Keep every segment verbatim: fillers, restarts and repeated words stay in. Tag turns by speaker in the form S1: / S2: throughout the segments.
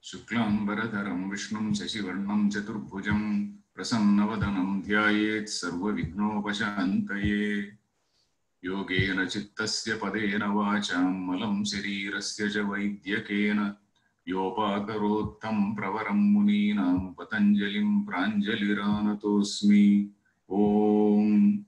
S1: शुक्लांबरधरं विष्णुं शशिवर्णं चतुर्भुजं प्रसन्नवदनं ध्यायेत् सर्वविघ्नोपशान्तये। योगेन चित्तस्य पदेन वाचां मलं शरीरस्य च वैद्यकेन योपाकरोत्तं प्रवरं मुनीनां पतञ्जलिं प्राञ्जलिरानतोऽस्मि। Om.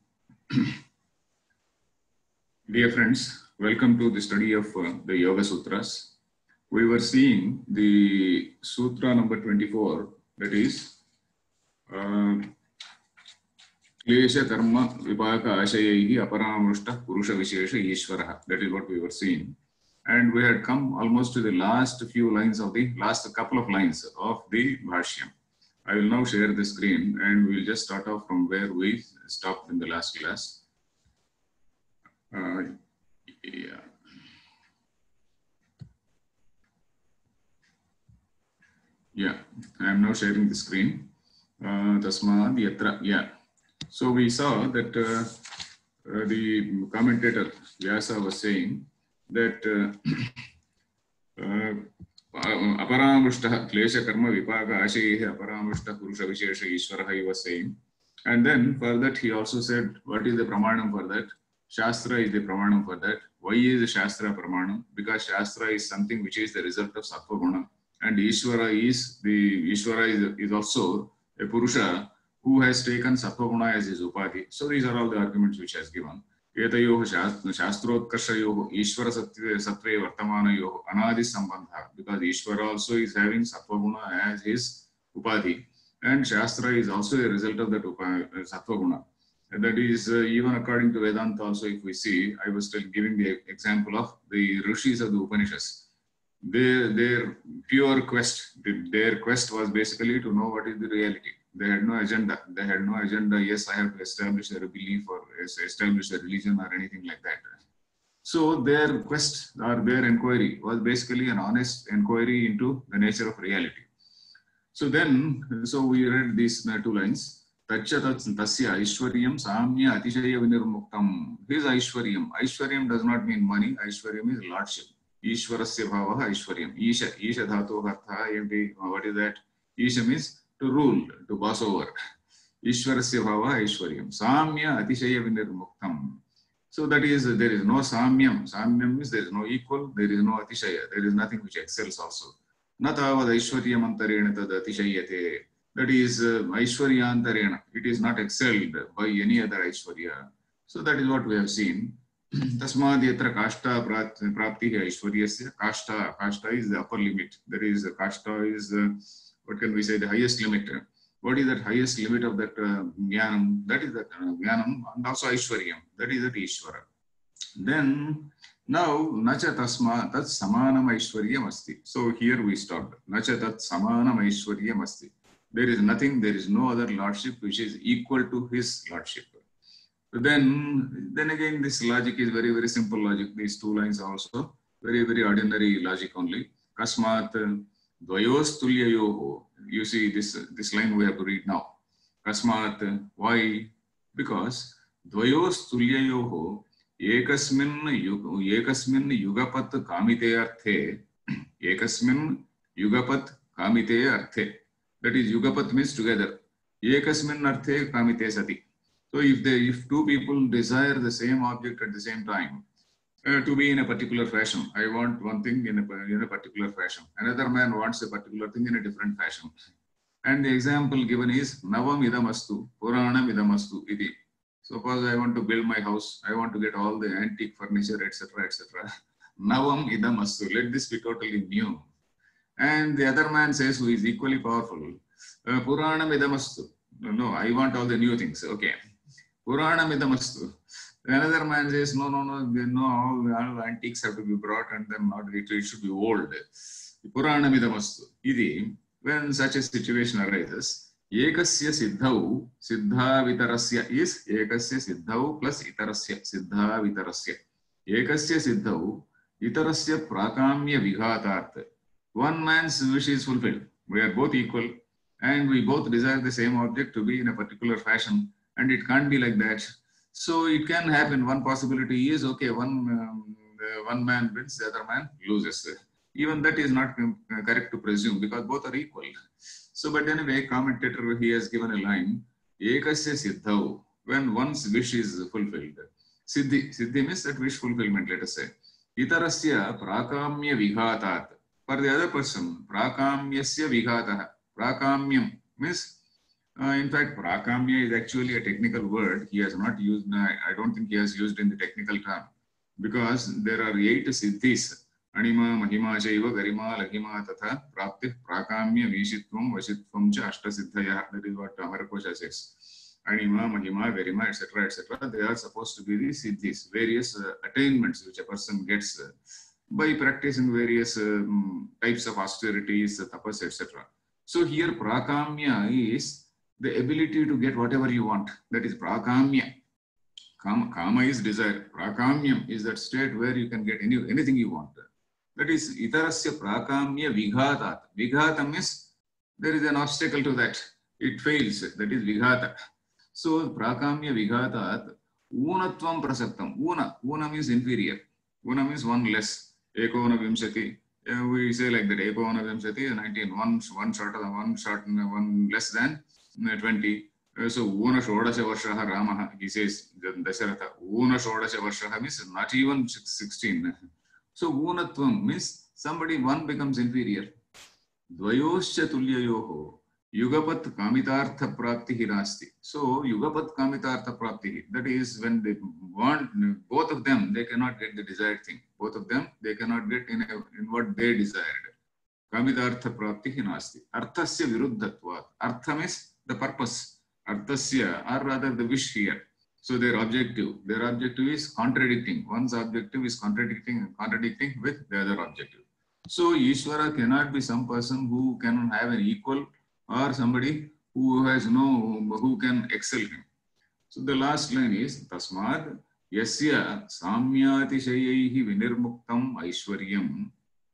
S1: Dear friends, welcome to the study of uh, the Yoga Sutras. We were seeing the Sutra number twenty-four, that is uh, Klesha Karma Vipaka Ashayaihi Aparamrushta Purusha Vishesha Ishvaraha. That is what we were seeing. And we had come almost to the last few lines of the last couple of lines of the Bhashyam. I will now share the screen and we will just start off from where we stopped in the last class. Uh, yeah. Yeah, I am now sharing the screen. Uh, Tasmad Yatra. Yeah. So we saw that uh, uh, the commentator Vyasa was saying that uh, Aparamrushta Klesha Karma Vipaka Ashayehe Aparamrushta Purusha Vishesha Ishvaraha, he was saying. And then for that he also said, what is the pramanam for that? Shastra is the pramanam for that. Why is the Shastra pramanam? Because Shastra is something which is the result of Sattva Guna. And Ishvara is the Ishvara is, is also a Purusha who has taken Sattva Guna as his Upadhi. So these are all the arguments which has given. Etayoh Shastrotkashayoh Ishvara Sattve Vartamanayoh Anadi Sambandha, because Ishvara also is having Sattva Guna as his Upadhi, and Shastra is also a result of that Sattva Guna. And that is uh, even according to Vedanta also, if we see, I was still giving the example of the Rishis of the Upanishads. Their, their pure quest, their quest was basically to know what is the reality. They had no agenda. They had no agenda. Yes, I have to establish a belief or establish a religion or anything like that. So their quest or their inquiry was basically an honest inquiry into the nature of reality. So then, so we read these two lines. Tacha tasya Aishwaryam Samya Atishaya Vinirmuktam. His Aishwaryam. Aishwaryam does not mean money. Aishwaryam is lordship. Ishwarasya bhavaha Aishwaryam. Isha, Isha dhatu hartha. What is that? Isha means to rule, to boss over. Ishwarasya bhava Aishwaryam. Samya Atishaya Vinirmuktam. So that is, there is no Samyam. Samyam means there is no equal, there is no Atishaya. There is nothing which excels also. Natavad Aishwaryam antarena tad Atishayate. That is uh, Aishwarya antarena. It is not excelled by any other Aishwarya. So that is what we have seen. Tasmad yatra kashta praptihi Aishwaryasya. Kashta, kashta is the upper limit. There is, kashta is uh, what can we say, the highest limit. What is that highest limit of that uh, jnanam? That is that uh, jnanam, and also Aishwaryam. That is that Ishvara. Then, now, nacha tasma tat samanam Aishwaryam asti. So here we stopped. Nacha tat samanam Aishwaryam asti. There is nothing, there is no other lordship which is equal to his lordship. So then, then again, this logic is very, very simple logic. These two lines also, very, very ordinary logic only. Kasmat Dvayos tulyayoho. You see this, this line we have to read now. Kasmat, why? Because Dvayos tulyayoho ekasmin yug, ekasmin yugapat kamite arthe ekasmin yugapat kamite arthe. That is, yugapat means together. Ekasmin arthe kamite sati. So if they, if two people desire the same object at the same time, Uh, to be in a particular fashion. I want one thing in a, in a particular fashion. Another man wants a particular thing in a different fashion. And the example given is Navam idamastu, Puranam idamastu iti. Suppose I want to build my house. I want to get all the antique furniture, et cetera, et cetera. Navam idamastu. Let this be totally new. And the other man says, who is equally powerful, uh, Puranam idamastu. No, no, I want all the new things. Okay. Puranam idamastu. Another man says, no, no, no, no, all, all antiques have to be brought and then not, it, it should be old. Puranamidamastu. Idi, when such a situation arises, Ekasya siddhau, siddha vitarasya is Ekasya siddhau plus itarasya, siddha vitarasya. Ekasya siddhau, itarasya prakamya vighatartha. One man's wish is fulfilled. We are both equal and we both desire the same object to be in a particular fashion, and it can't be like that. So it can happen. One possibility is, okay, one um, uh, one man wins, the other man loses. Even that is not correct to presume because both are equal. So, but anyway, commentator, he has given a line, Ekasya Siddhau, when one's wish is fulfilled. Siddhi, Siddhi means that wish fulfillment, let us say. Itarasya prakamya vighatat. For the other person, prakamyasya vighatah. Prakamyam means, uh, in fact, prakamya is actually a technical word. He has not used, I don't think he has used in the technical term. Because there are eight siddhis. Anima, Mahima, Jaiva, Garima, Laghima, Tatha, Prapti, Prakamya, Vishitvam, Vashitvam, Cha, Ashta Siddhaya. That is what Amarkosha says. Anima, Mahima, Garima, et cetera, et cetera. They are supposed to be the siddhis, various uh, attainments which a person gets uh, by practicing various um, types of austerities, uh, tapas, et cetera. So here, Prakamya is the ability to get whatever you want. That is Prakamya. Kama, kama is desire. Prakamyam is that state where you can get any, anything you want. That is itarasya prakamya vighatat. Vighata means there is an obstacle to that. It fails. That is vighata. So prakamya vighatat unatvam prasaktam. Una. Una means inferior. Una means one less. Ekona vimsati. We say like that. Ekona vimsati, nineteen. One, one shorter than one short, one less than twenty. So, Una Shodasha Varshaha Ramaha, he says, Dasharatha, Una Shodasha Varshaha means not even sixteen. So, Unatvam means somebody, one becomes inferior. Dvayoscha Tulyayoho, Yugapat Kamitartha Praptihi Rasti. So, Yugapat Kamitartha Praptihi, that is when they want, both of them, they cannot get the desired thing. Both of them, they cannot get in, a, in what they desired. Kamitartha Praptihi Rasti. Arthasya Viruddhatvat. Artha means the purpose. Arthasya, or rather the wish here. So their objective, their objective is contradicting. One's objective is contradicting, contradicting with the other objective. So Ishvara cannot be some person who can have an equal or somebody who has no, who can excel him. So the last line is Tasmad Yasya Samyatishayehi Vinirmuktam Aishwaryam.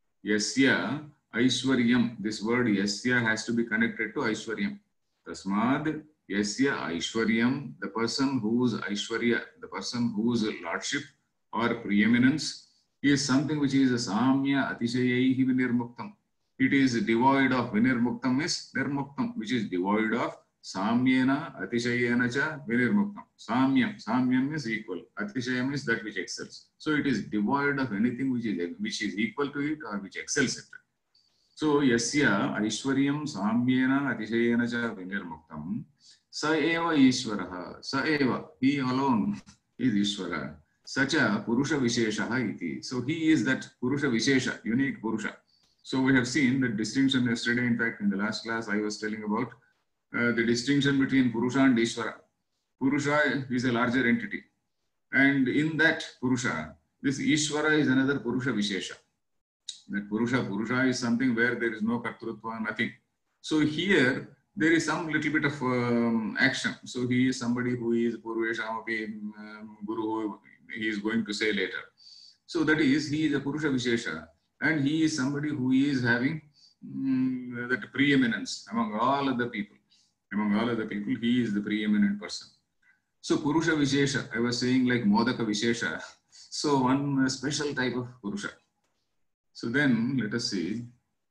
S1: Yasya Aishwaryam. This word Yasya has to be connected to Aishwaryam. Tasmad Yasya Aishwaryam, the person whose Aishwarya, the person whose lordship or preeminence is something which is a Samya Atishayehi Vinirmuktam. It is devoid of Vinirmuktam is Nirmuktam, which is devoid of Samyena Atishayena cha Vinirmuktam. Samyam, Samyam is equal. Atishayam is that which excels. So it is devoid of anything which is, which is equal to it or which excels it. So Yasya Aishwaryam Samyena Atishayena cha Vinirmuktam. Sa eva Ishvaraha. Sa eva. He alone is Ishvara. Sacha Purusha Visheshaha iti. So he is that Purusha Vishesha, unique Purusha. So we have seen the distinction yesterday. In fact, in the last class, I was telling about uh, the distinction between Purusha and Ishvara. Purusha is a larger entity. And in that Purusha, this Ishvara is another Purusha Vishesha. That Purusha, Purusha is something where there is no Kartrutva, nothing. So here, there is some little bit of um, action. So he is somebody who is Purveshamapi um, Guru, he is going to say later. So that is, he is a Purusha Vishesha. And he is somebody who is having um, that preeminence among all other people. Among all other people, he is the preeminent person. So Purusha Vishesha, I was saying like Modaka Vishesha. So one special type of Purusha. So then let us see.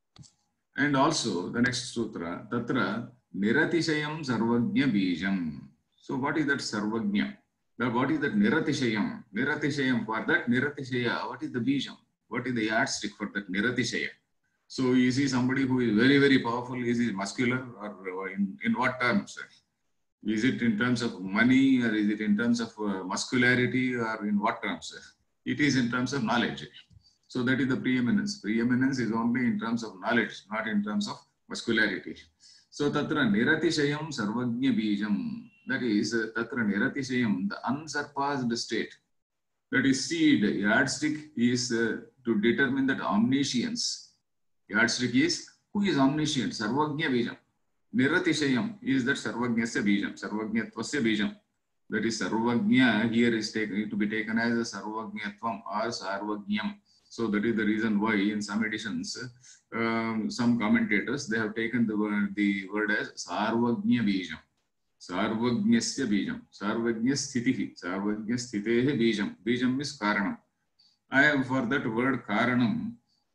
S1: And also the next sutra, Tatra Niratishayam Sarvagnya Bijam. So what is that Sarvagnya? What is that Niratishayam? Niratishayam, for that Niratishaya, what is the Bijam? What is the yardstick for that Niratishaya? So is he somebody who is very, very powerful? Is he muscular or in, in what terms? Is it in terms of money or is it in terms of uh, muscularity or in what terms? It is in terms of knowledge. So that is the preeminence. Preeminence is only in terms of knowledge, not in terms of muscularity. So tatra niratishayam sarvagnya bijam. That is uh, tatra niratishayam, the unsurpassed state. That is seed. Yardstick is uh, to determine that omniscience. Yardstick is who is omniscient. Sarvagnya bijam. Niratishayam is that sarvagnyasya bijam. Sarvagnyattvasya bijam. That is sarvagnya here is taken to be taken as a sarvagnyatvam or sarvagnyam. So that is the reason why in some editions, um, some commentators, they have taken the word, the word as Sarvagnya Bijam. Sarvagnyasya Bijam. Sarvagnya Sthitihi. Sarvagnya Sthitehe Bijam. Bijam is Karanam. I have for that word Karanam,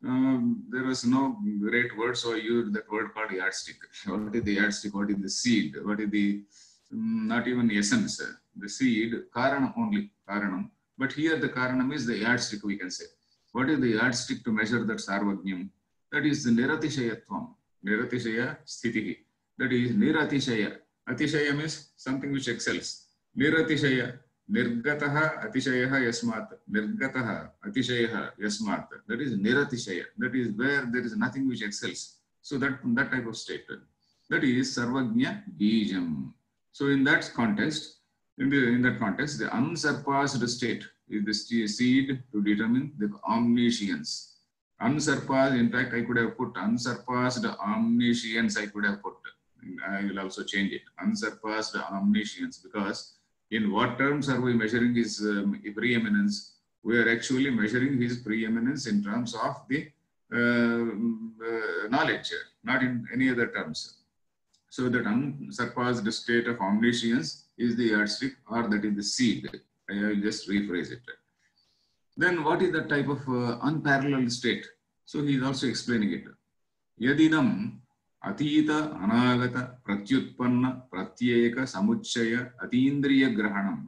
S1: um, there was no great word, so I used that word called yardstick. What is the yardstick? What is the seed? What is the, um, not even essence, the seed, karanam only, karanam. But here the karanam is the yardstick, we can say. What is the yardstick to measure that sarvagnyam? That is the niratishayatvam, niratishaya sthitihi. That is niratishaya. Atishayam is something which excels. Niratishaya. Nirgataha atishayaha yasmat. Nirgataha atishayaha yasmat. That is niratishaya. That is where there is nothing which excels. So that, that type of state. That is sarvagnya bijam. So in that context, in, the, in that context, the unsurpassed state is the seed to determine the omniscience. Unsurpassed, in fact, I could have put unsurpassed omniscience, I could have put. I will also change it. Unsurpassed omniscience, because in what terms are we measuring his um, preeminence? We are actually measuring his preeminence in terms of the uh, uh, knowledge, not in any other terms. So that unsurpassed state of omniscience is the yardstick, or that is the seed. I will just rephrase it. Then what is the type of uh, unparalleled state? So he is also explaining it. Yadidam Atita Anagata Pratyutpanna Pratyeka Samuchaya Atindriya Grahanam.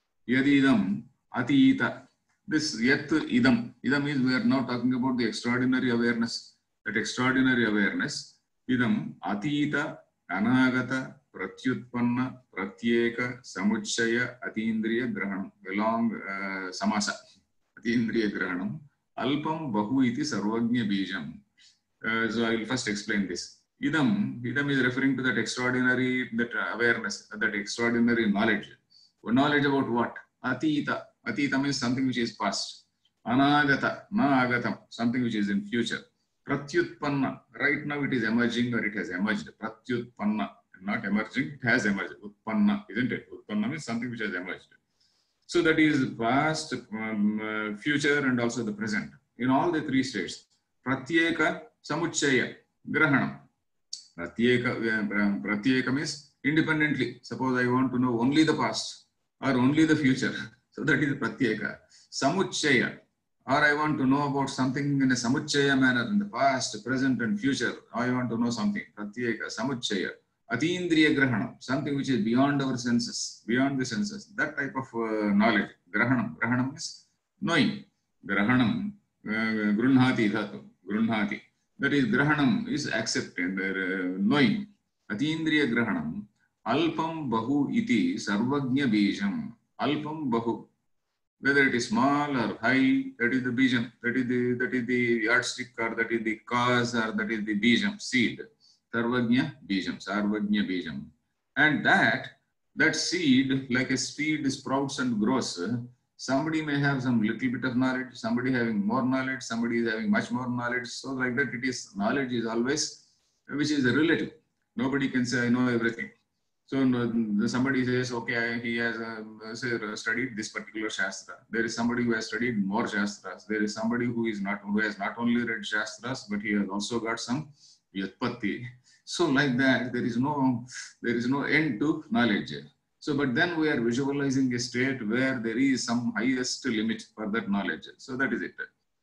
S1: Yadidam Atita. This Yat Idam. Idam is, we are now talking about the extraordinary awareness. That extraordinary awareness. Idam Atita Anagata Pratyutpanna Pratyeka Samuchaya Atindriya Grahanam. A long uh, samasa. Atindriya Grahanam. Alpam Bahu iti Sarvagnya Bijam. Uh, so I will first explain this. Idam, idam is referring to that extraordinary, that awareness, that extraordinary knowledge. Knowledge about what? Atita. Atita means something which is past. Anagata, na agatam, something which is in future. Pratyutpanna, right now it is emerging or it has emerged. Pratyutpanna, not emerging, it has emerged. Utpanna, isn't it? Utpanna means something which has emerged. So that is past, um, uh, future, and also the present. In all the three states. Pratyeka, Samuchaya, Grahanam. Pratyeka, pratyeka means independently. Suppose I want to know only the past or only the future. So that is pratyeka. Samuchaya, or I want to know about something in a samuchaya manner in the past, present and future. I want to know something. Pratyeka, samuchaya. Atindriya grahanam, something which is beyond our senses, beyond the senses. That type of uh, knowledge. Grahanam. Grahanam is knowing. Grahanam, uh, grunhati dhatu, grunhati. That is, grahanam is accepting, uh, knowing. Atindriya grahanam. Alpam bahu iti sarvagnya bijam. Alpam bahu. Whether it is small or high, that is the bijam. That is the, that is the yardstick, or that is the cause, or that is the bijam, seed. Sarvagnya bijam. Sarvagnya bijam. And that, that seed, like a seed, sprouts and grows. Somebody may have some little bit of knowledge, somebody having more knowledge, somebody is having much more knowledge. So like that, it is, knowledge is always, which is a relative. Nobody can say, I know everything. So somebody says, okay, he has uh, say, studied this particular Shastra. There is somebody who has studied more Shastras. There is somebody who is not, who has not only read Shastras, but he has also got some Vyatpatti. So like that, there is no, there is no end to knowledge. So, but then we are visualizing a state where there is some highest limit for that knowledge. So that is it.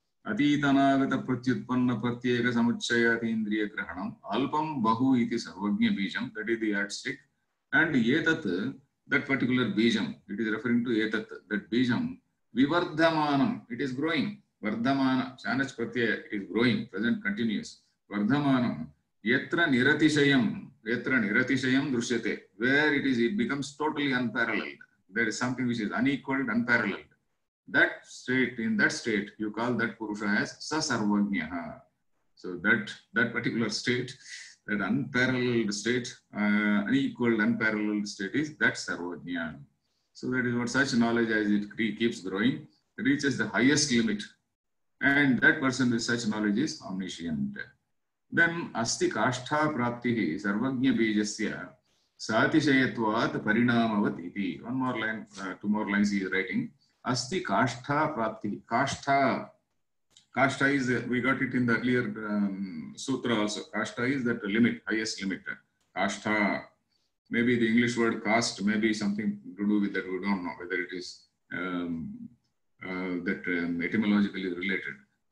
S1: Atitanagata pratyutpanna pratyeka samuchaya atindriya grahanam alpam bahu iti sarvagnya bijam. That is the yardstick. And yetat, that particular bijam, it is referring to yetat, that bijam, vivardhamanam, it is growing. Vardhamana, chanach pratyaya, it is growing, present continuous. Vardhamanam, yetra niratishayam, yetra niratishayam drusyate, where it is, it becomes totally unparalleled. There is something which is unequaled, unparalleled. That state, in that state, you call that Purusha as Sasarvagnya. So that, that particular state, that unparalleled state, uh, unequaled, unparalleled state is that Sarvagnya. So that is what such knowledge, as it keeps growing, reaches the highest limit. And that person with such knowledge is omniscient. Then asti kashtha praptihi sarvagnya bijasya satishayatvat parinamavat iti. One more line, uh, two more lines he is writing. Asti kashtha praptihi. Kashtha. Kashtha is, uh, we got it in the earlier um, sutra also. Kashtha is that limit, highest limit. Kashtha. Maybe the English word caste may be something to do with that. We don't know whether it is um, uh, that um, etymologically related.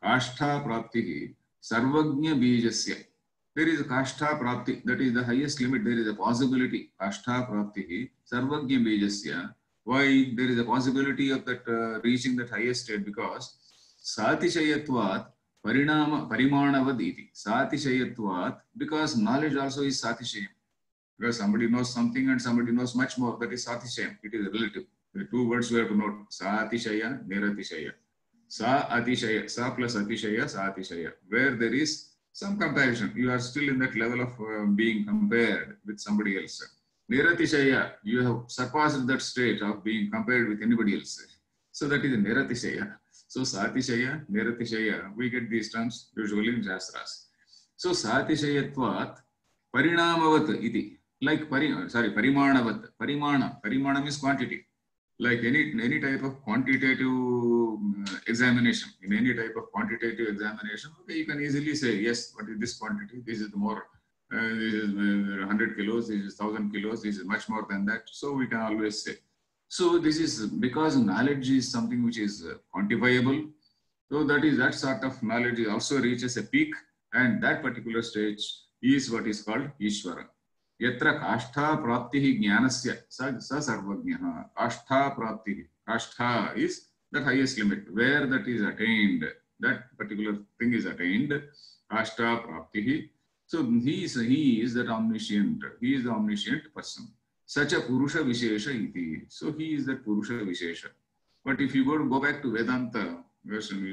S1: Kashtha Praptihi Sarvagnya Bijasya. There is a Kashtha Prapti, that is the highest limit. There is a possibility. Kashtha Praptihi Sarvagnya Bijasya. Why there is a possibility of that uh, reaching that highest state? Because Satishayatvat Parinama Parimanavad iti. Satishayatvat, because knowledge also is Satishayam. Because somebody knows something and somebody knows much more, that is Satishayam. It is relative. The two words we have to note. Satishaya, Niratishaya. Sa Atishaya, Sa plus Atishaya, Sa Atishaya. Where there is some comparison. You are still in that level of uh, being compared with somebody else. Niratishaya, you have surpassed that state of being compared with anybody else. So that is Niratishaya. So Satishaya, Niratishaya, we get these terms usually in Shastras. So Satishayatvat Parinamavat iti. Like pari, sorry, Parimanavat. Parimana. Parimana means quantity. Like any any type of quantitative examination. In any type of quantitative examination, okay, you can easily say, yes, what is this quantity? This is more. Uh, this is uh, one hundred kilos. This is one thousand kilos. This is much more than that. So we can always say. So this is because knowledge is something which is quantifiable. So that is that sort of knowledge also reaches a peak, and that particular stage is what is called Ishvara. Yatra Kashtha Praptihi Jnanasya sa sarvagnaha. Kashtha Praptihi. Kashtha is the highest limit. Where that is attained, that particular thing is attained. Kashtha Praptihi. So he is, he is that omniscient. He is the omniscient person. Such a Purusha Vishesha iti. So he is that Purusha Vishesha. But if you go to go back to Vedanta, you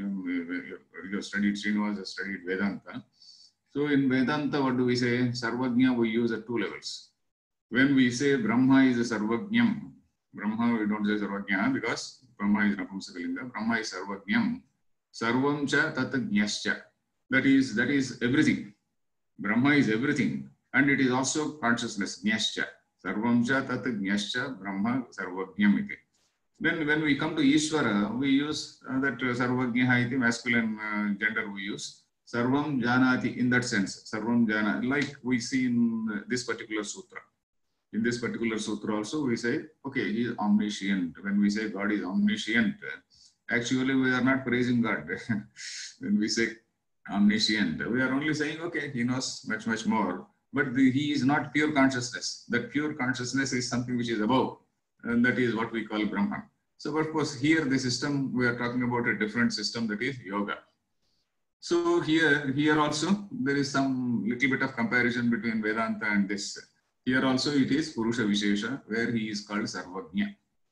S1: have studied, Srinivas has studied Vedanta. So in Vedanta, what do we say? Sarvagnya we use at two levels. When we say Brahma is a Sarvagnyam, Brahma we don't say Sarvagnya because Brahma is Napumsakalinga. Brahma is Sarvagnyam. Sarvam cha tat jnascha. That is, that is everything. Brahma is everything. And it is also consciousness, jnascha. Sarvam cha tat jnascha Brahma Sarvagnyam iti. Then when we come to Ishvara, we use uh, that uh, Sarvagnya iti, masculine uh, gender we use. Sarvam Janati in that sense. Sarvam Janati, like we see in this particular sutra. In this particular sutra also we say, okay, he is omniscient. When we say God is omniscient, actually we are not praising God. When we say omniscient, we are only saying, okay, he knows much, much more. But the, he is not pure consciousness. That pure consciousness is something which is above. And that is what we call Brahman. So of course here the system, we are talking about a different system, that is yoga. So here, here also there is some little bit of comparison between Vedanta and this. Here also it is Purusha Vishesha, where he is called Sarvagnya.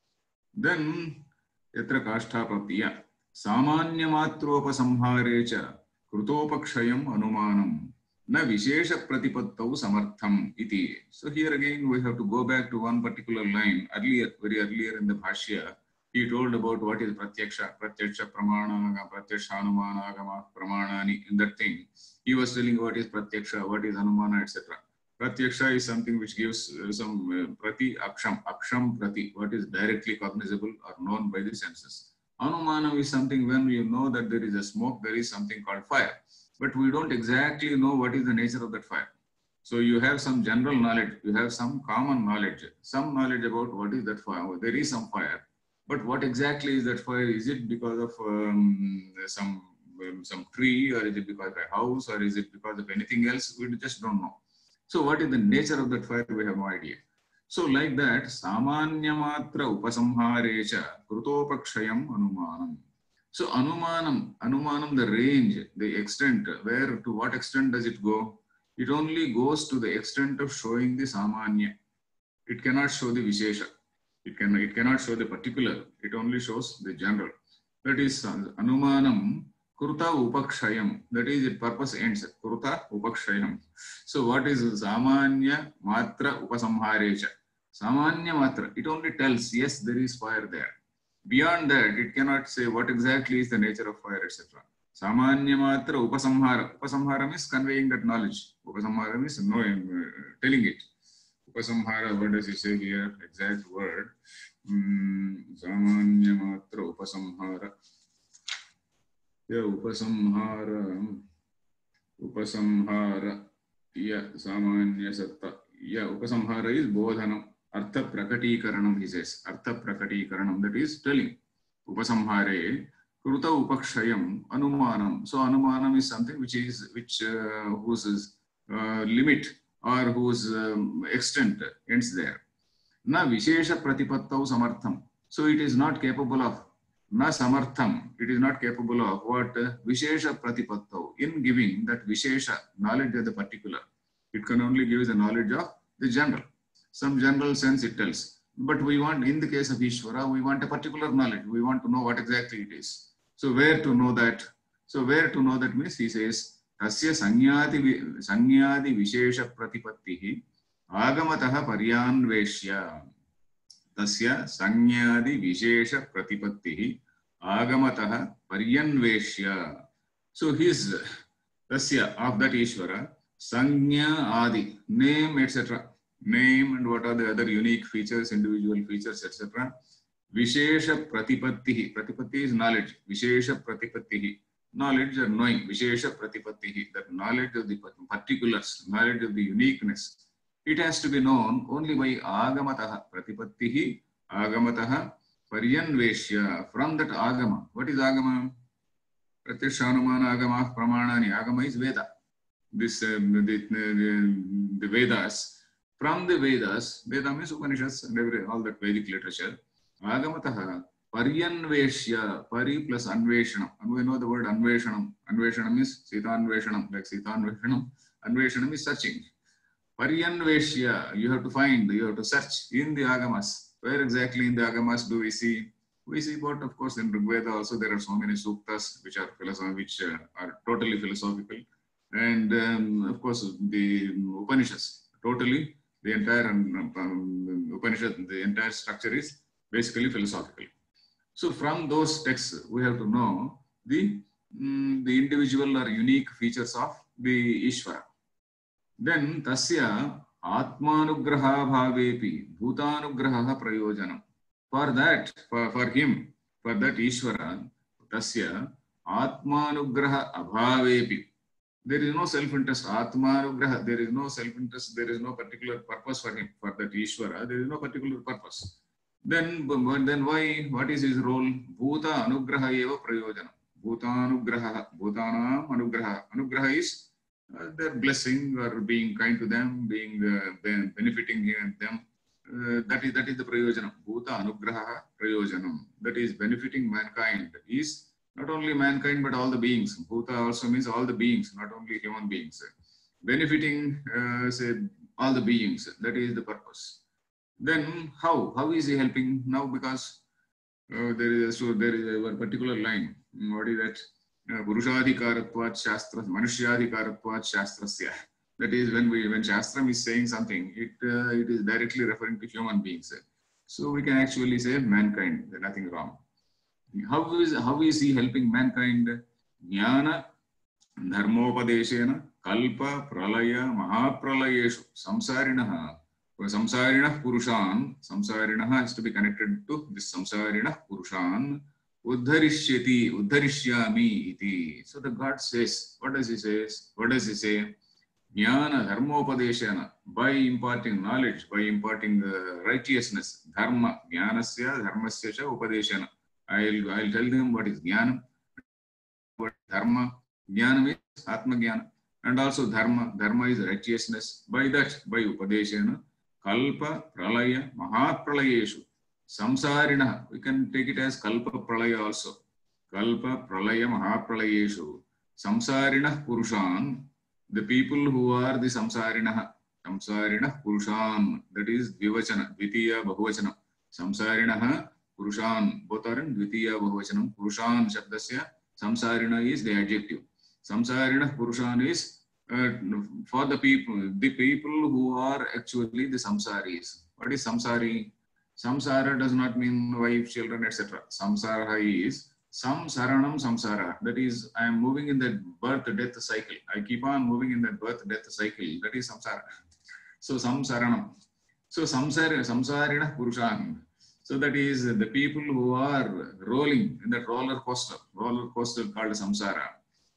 S1: Then Yatra Kashtha Praptiya Samanya Matropa Samharecha Krutopakshayam Anumanam Na Vishesha Pratipattau Samartham iti. So here again we have to go back to one particular line earlier, very earlier in the Bhashya. He told about what is Pratyaksha, Pratyaksha Pramana, Pratyaksha Anumana, Agama Pramanani, in that thing. He was telling what is Pratyaksha, what is Anumana, et cetera. Pratyaksha is something which gives uh, some uh, Prati Aksham, Aksham Prati, what is directly cognizable or known by the senses. Anumana is something when you know that there is a smoke, there is something called fire. But we don't exactly know what is the nature of that fire. So you have some general knowledge, you have some common knowledge, some knowledge about what is that fire. There is some fire. But what exactly is that fire? Is it because of um, some um, some tree, or is it because of a house, or is it because of anything else? We just don't know. So what is the nature of that fire? We have no idea. So like that, Samanyamatra Upasamharecha Krutopakshayam Anumanam. So Anumanam, Anumanam, the range, the extent, where to what extent does it go? It only goes to the extent of showing the Samanya. It cannot show the Vishesha. It, can, it cannot show the particular, it only shows the general. That is Anumanam Kruta Upakshayam. That is, its purpose ends. Kruta Upakshayam. So what is Samanya Matra Upasamharecha? Samanya Matra. It only tells, yes, there is fire there. Beyond that, it cannot say what exactly is the nature of fire, et cetera. Samanya Matra Upasamhara. Upasamhara means conveying that knowledge. Upasamhara means knowing, uh, telling it. Upasamhara, what does he say here? Exact word. Samanya Matra Upasamhara. Yeah, Upasamhara. Upasamhara. Yeah, Samanya Satta. Yeah, Upasamhara is Bodhanam. Artha Prakatikaranam, he says. Artha Prakatikaranam, that is telling. Upasamhare Kruta upakshayam, anumanam. So anumanam is something which is which uh, whose uh, limit or whose um, extent ends there. Na vishesha pratipattau samartham. So it is not capable of na samartham. It is not capable of what uh, vishesha pratipattau, in giving that vishesha knowledge of the particular. It can only give the knowledge of the general. Some general sense it tells. But we want, in the case of Ishvara, we want a particular knowledge. We want to know what exactly it is. So where to know that? So where to know that means he says, Tasya sanyadi, sanyadi vishesha pratipattihi agamataha paryanveshya. Tasya sanyadi vishesha pratipattihi agamataha paryanveshya. So his, Tasya, of that Ishvara, sanya adi, name, et cetera. Name and what are the other unique features, individual features, et cetera. Vishesha pratipattihi. Pratipatti is knowledge. Vishesha pratipattihi. Knowledge or knowing. Vishesha pratipattihi. That knowledge of the particulars, knowledge of the uniqueness. It has to be known only by agamataha. Pratipattihi agamataha paryanveshya. From that agama. What is agama? Pratykshanumana agama pramanani. Agama is Veda. This, uh, the, the, the Vedas. From the Vedas, Veda means Upanishads and every, all that Vedic literature. Agamataha paryanveshya, pari plus anveshanam. And we know the word anveshanam. Anveshanam is Sita anveshanam, like Sita anveshanam. Anveshanam is searching. Paryanveshya, you have to find, you have to search in the Agamas. Where exactly in the Agamas do we see? We see what, of course, in Rig Veda also there are so many suktas which are philosophical, which uh, are totally philosophical. And um, of course, the Upanishads, totally. The entire um, Upanishad, the entire structure is basically philosophical. So from those texts, we have to know the, um, the individual or unique features of the Ishvara. Then, tasya atmanugraha bhavepi bhutanugraha prayojanam. For that, for, for him, for that Ishvara, tasya atmanugraha abhavepi. There is no self-interest. Atmanugraha. There is no self-interest. There is no particular purpose for him. For that Ishvara, there is no particular purpose. Then, then why? What is his role? Bhuta anugraha eva prayojana. Bhuta anugraha. Bhutanam anugraha. Anugraha is uh, their blessing or being kind to them, being uh, benefiting them. Uh, that is that is the prayojana. Bhuta anugraha prayojanam. That is benefiting mankind. Is not only mankind, but all the beings. Bhuta also means all the beings, not only human beings. Benefiting, uh, say, all the beings. That is the purpose. Then how? How is he helping? Now because uh, there is a, so there is a particular line. What is that? Purushadhikaratvat shastra, manushadhikaratvat shastrasya. That is when we when Shastram is saying something, it uh, it is directly referring to human beings. So we can actually say mankind. There's nothing wrong. How is, how is he helping mankind? Jnana dharmopadeshena kalpa pralaya mahapralayeshu samsarinaha. Samsarinah purushan. Samsarinah has to be connected to this samsarinah purushan. Uddharishyati, uddharishyami iti. So the God says, what does he say? What does he say? Jnana dharmopadeshena. By imparting knowledge, by imparting uh, righteousness. Dharma. Jnanasya dharmasya cha upadeshena. I'll, I'll tell them what is Jnana, what is Dharma. Jnana is Atma Jnana. And also Dharma. Dharma is righteousness. By that, by Upadeshena, Kalpa, Pralaya, Mahapralayeshu. Samsarina. We can take it as Kalpa Pralaya also. Kalpa, Pralaya, Mahapralayeshu. Samsarina Purushan. The people who are the Samsarina. Samsarina Purushan. That is Dvivachana, Dvitiya, Bahuvachana. Samsarina Purushan, both are in Dvitiya Bahuvachanam. Purushan Shabdasya, Samsarina is the adjective. Samsarina Purushan is uh, for the people, the people who are actually the samsaris. What is samsari? Samsara does not mean wife, children, et cetera. Samsara is samsaranam samsara. That is, I am moving in that birth-death cycle. I keep on moving in that birth-death cycle. That is samsara. So samsaranam. So samsara, samsarina Purushan. So that is the people who are rolling in that roller coaster, roller coaster called samsara.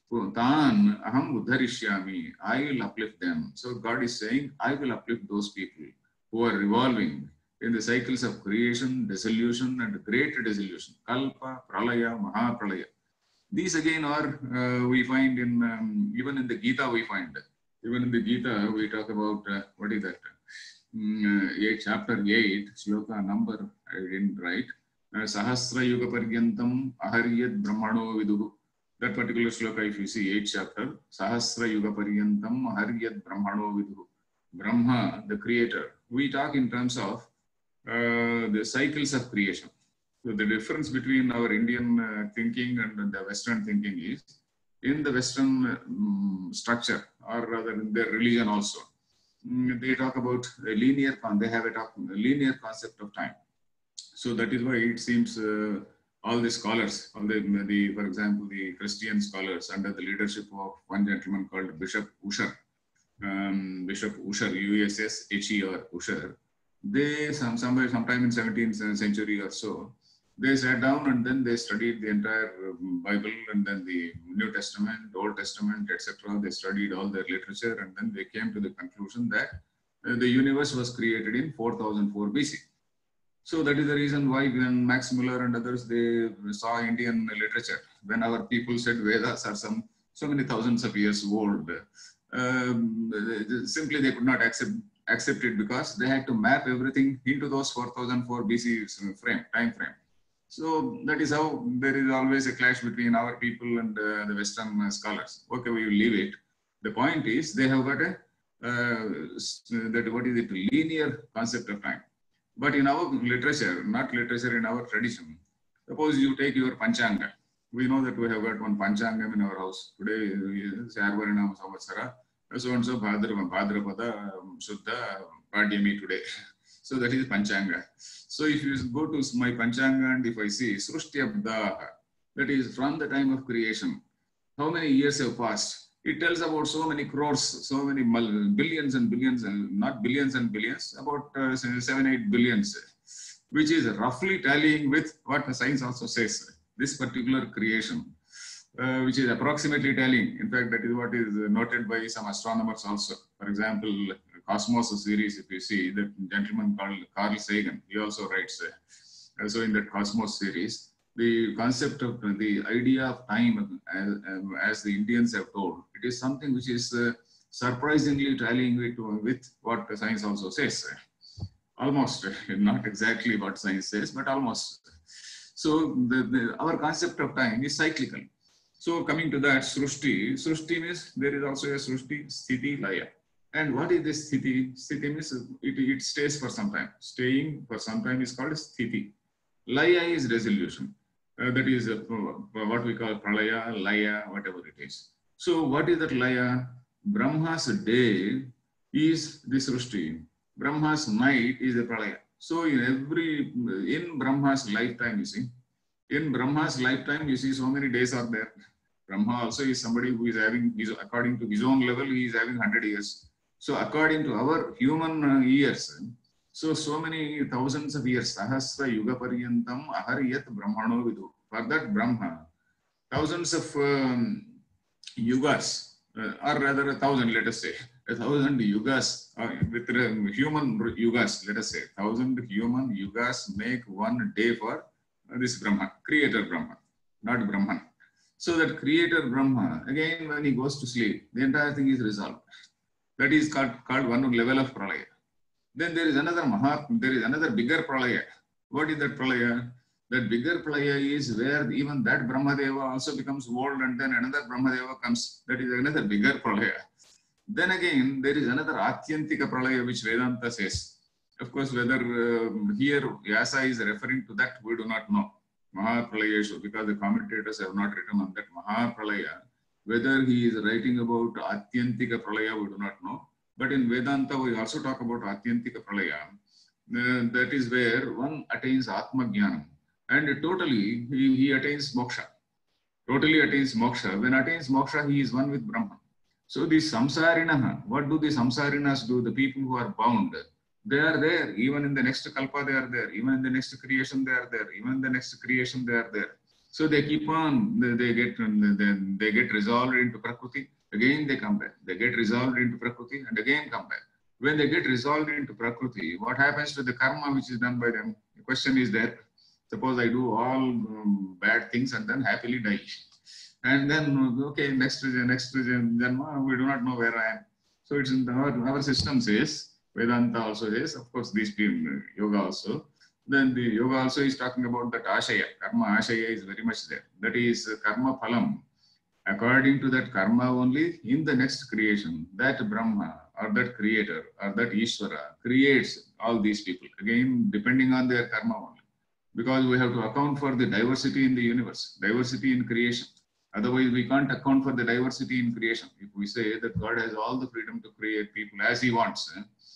S1: Tan aham uddharishyami. I will uplift them. So God is saying, I will uplift those people who are revolving in the cycles of creation, dissolution, and great dissolution. Kalpa, pralaya, mahapralaya. These again are, uh, we find in, um, even in the Gita we find. Even in the Gita we talk about, uh, what is that? Mm, uh, eight, chapter eight, shloka number, I didn't write. Uh, Sahasra Yuga Paryantam Aharyat Brahmano Viduhu. That particular shloka, if you see, eighth chapter, Sahasra Yuga Paryantam Aharyat Brahmano Viduhu. Brahma, the creator. We talk in terms of uh, the cycles of creation. So the difference between our Indian uh, thinking and the Western thinking is, in the Western um, structure, or rather in their religion also, um, they talk about a linear, they have a, talk, a linear concept of time. So that is why it seems uh, all the scholars, all the, the, for example, the Christian scholars under the leadership of one gentleman called Bishop Ussher, um, Bishop Ussher, U S S H E R, Ussher, they, some, somewhere, sometime in seventeenth century or so, they sat down and then they studied the entire Bible and then the New Testament, Old Testament, et cetera. They studied all their literature and then they came to the conclusion that uh, the universe was created in four thousand four B C. So that is the reason why when Max Muller and others, they saw Indian literature, when our people said Vedas are some so many thousands of years old, um, simply they could not accept accept it because they had to map everything into those four thousand four B C frame, time frame. So that is how there is always a clash between our people and uh, the Western uh, scholars. Okay, we will leave it. The point is they have got a, uh, that what is it, linear concept of time. But in our literature, not literature, in our tradition, suppose you take your Panchanga. We know that we have got one Panchangam in our house. Today is Sarvarinam Samvatsara, so and so Bhadrapada, Bhadrapada, Shuddha, Padyami today. So that is Panchanga. So if you go to my Panchanga and if I see Srushti Abda, that is from the time of creation, how many years have passed? It tells about so many crores, so many billions and billions, and not billions and billions, about uh, seven, eight billions, which is roughly tallying with what the science also says. This particular creation, uh, which is approximately tallying. In fact, that is what is noted by some astronomers also. For example, Cosmos series, if you see, that gentleman called Carl Sagan, he also writes, uh, so in that Cosmos series, the concept of the idea of time, as, um, as the Indians have told, it is something which is uh, surprisingly tallying with, with what the science also says. Almost, not exactly what science says, but almost. So the, the, our concept of time is cyclical. So coming to that, Srushti, Srushti means there is also a Srushti, Sthiti, Laya. And what is this Sthiti? Sthiti means it, it stays for some time. Staying for some time is called Sthiti. Laya is resolution. Uh, that is uh, what we call Pralaya, Laya, whatever it is. So what is that Laya? Brahma's day is the Srushti. Brahma's night is the Pralaya. So in every, in Brahma's lifetime, you see, in Brahma's lifetime, you see so many days are there. Brahma also is somebody who is having, his, according to his own level, he is having one hundred years. So according to our human uh, years, so, so many thousands of years, Sahasra Yuga Paryantam Aharyat Brahmano Vidu. For that Brahma, thousands of um, yugas, uh, or rather a thousand, let us say, a thousand yugas, uh, with uh, human yugas, let us say, thousand human yugas make one day for uh, this Brahma, creator Brahma, not Brahman. So that creator Brahma, again, when he goes to sleep, the entire thing is resolved. That is called, called one level of Pralaya. Then there is another Mahat, there is another bigger Pralaya. What is that Pralaya? That bigger Pralaya is where even that Brahmadeva also becomes old and then another Brahmadeva comes. That is another bigger Pralaya. Then again, there is another Atyantika Pralaya which Vedanta says. Of course, whether uh, here Vyasa is referring to that, we do not know. Mahapralayeshu, because the commentators have not written on that Mahapralaya. Whether he is writing about Atyantika Pralaya, we do not know. But in Vedanta, we also talk about Atyantika Pralaya. Uh, that is where one attains Atma Jnanam. And totally, he, he attains moksha. Totally attains moksha. When attains moksha, he is one with Brahman. So the samsarinaha, what do the samsarinas do? The people who are bound, they are there. Even in the next kalpa, they are there. Even in the next creation, they are there. Even in the next creation, they are there. So they keep on, they, they get they, they get resolved into Prakriti. Again, they come back. They get resolved into Prakriti and again come back. When they get resolved into Prakriti, what happens to the karma which is done by them? The question is there. Suppose I do all um, bad things and then happily die. And then, okay, next, next Janma, we do not know where I am. So it's in our, our system says, Vedanta also says, of course, these people, yoga also. Then the yoga also is talking about that ashaya. Karma ashaya is very much there. That is karma phalam. According to that karma only, in the next creation, that Brahma or that creator or that Ishvara creates all these people. Again, depending on their karma only. Because we have to account for the diversity in the universe, diversity in creation. Otherwise, we can't account for the diversity in creation. If we say that God has all the freedom to create people as He wants,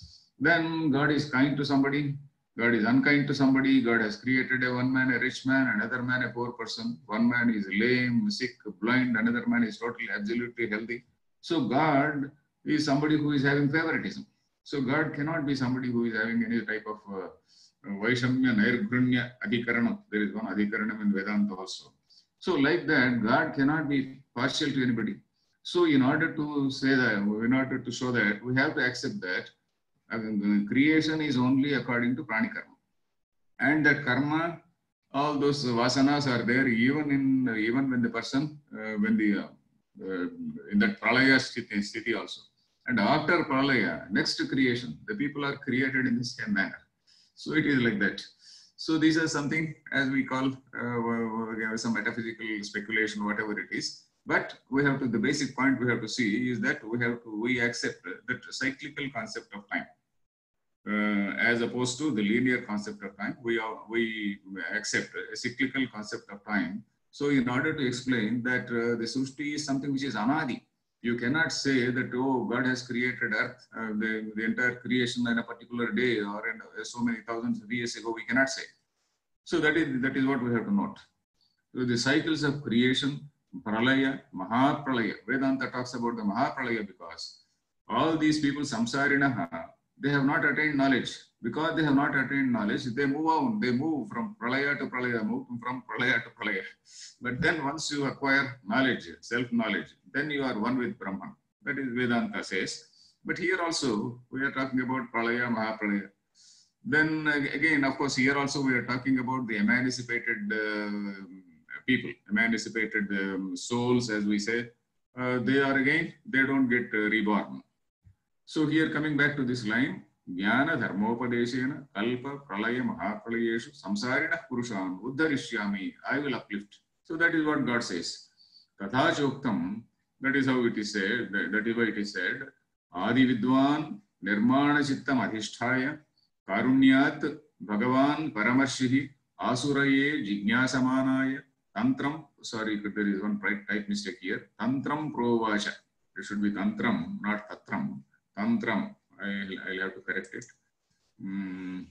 S1: then God is kind to somebody, God is unkind to somebody. God has created a one man, a rich man, another man, a poor person. One man is lame, sick, blind, another man is totally, absolutely healthy. So God is somebody who is having favoritism. So God cannot be somebody who is having any type of uh, Vaishamya, Nairgrunya, Adhikaranam. There is one Adhikaranam in Vedanta also. So like that, God cannot be partial to anybody. So in order to say that, in order to show that, we have to accept that uh, creation is only according to prani karma. And that karma, all those vasanas are there even in even when the person, uh, when the, uh, uh, in that pralaya sthiti also. And after pralaya, next creation, the people are created in the same manner. So it is like that. So these are something as we call uh, some metaphysical speculation, whatever it is. But we have to, the basic point we have to see is that we have to, we accept that cyclical concept of time. Uh, as opposed to the linear concept of time, we, are, we accept a cyclical concept of time. So in order to explain that uh, the Srishti is something which is anadi, you cannot say that, oh, God has created earth, uh, the, the entire creation in a particular day or in uh, so many thousands of years ago, we cannot say. So that is, that is what we have to note. So the cycles of creation, pralaya, mahapralaya, Vedanta talks about the mahapralaya because all these people, samsarinaha, they have not attained knowledge. Because they have not attained knowledge, they move on. They move from pralaya to pralaya, move from pralaya to pralaya. But then once you acquire knowledge, self-knowledge, then you are one with Brahman. That is Vedanta says. But here also, we are talking about pralaya, mahapralaya. Then again, of course, here also we are talking about the emancipated uh, people, emancipated um, souls, as we say. Uh, they are again, they don't get uh, reborn. So here coming back to this line, Jnana Dharmopadeshena Kalpa Pralaya Mahapralayeshu Samsarina Purushan Uddharishyami, I will uplift. So that is what God says. Tatha Choktam, that is how it is said, that is why it is said, Adi Vidwan Nirmana Chittam Adhishthaya Karunyat Bhagavan Paramarshihi Asuraye Jignasamanaya Tantram, sorry, there is one type mistake here, Tantram Provacha. It should be Tantram, not Tatram. Tantram, I'll, I'll have to correct it. Mm.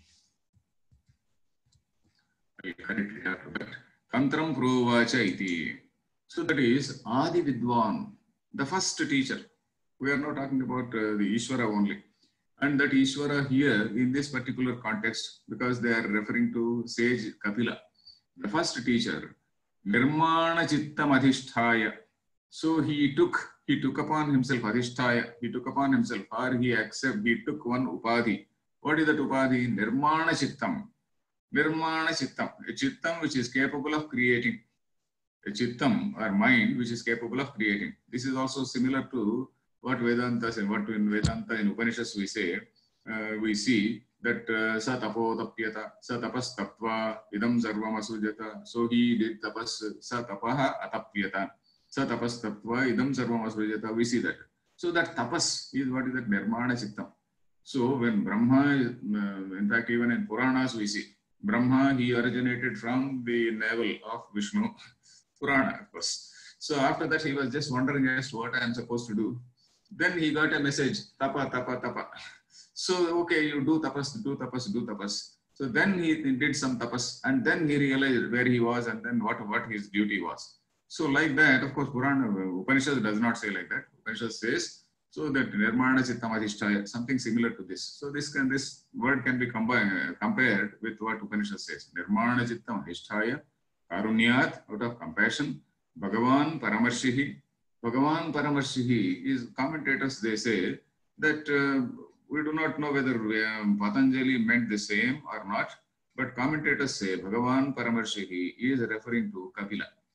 S1: I'll correct it after that. Tantram Provacha iti. So that is Adi Vidwan, the first teacher. We are not talking about uh, the Ishvara only. And that Ishvara here in this particular context, because they are referring to sage Kapila, the first teacher, Nirmana Chittam Adhishthaya. So he took He took upon himself Adhishthaya, he took upon himself, or he accept, he took one Upadhi. What is that Upadhi? Nirmana Chittam. Nirmana Chittam, a Chittam which is capable of creating. A Chittam or mind which is capable of creating. This is also similar to what Vedanta says, what in Vedanta in Upanishads we say, uh, we see that sa tapo tapyata, sa tapas tapva, idam sarvam asujata. So he did tapas, sa tapaha atapyata. Sa tapas tattva idam sarvam asvajata. We see that. So that tapas is what is that nirmana chittam. So when Brahma, uh, in fact even in Puranas we see, Brahma, he originated from the navel of Vishnu, Purana of course. So after that he was just wondering as to what I am supposed to do. Then he got a message, tapa, tapa, tapa. So okay, you do tapas, do tapas, do tapas. So then he did some tapas and then he realized where he was and then what, what his duty was. So like that, of course, Purana, Upanishad does not say like that. Upanishad says, so that Nirmana Chittam Adhishthaya, something similar to this. So this can, this word can be combined, compared with what Upanishad says. Nirmana Chittam Adhishthaya, Karunyat, out of compassion, Bhagavan Paramarshihi. Bhagavan Paramarshihi is, commentators, they say that uh, we do not know whether um, Patanjali meant the same or not, but commentators say Bhagavan Paramarshihi is referring to Kapila.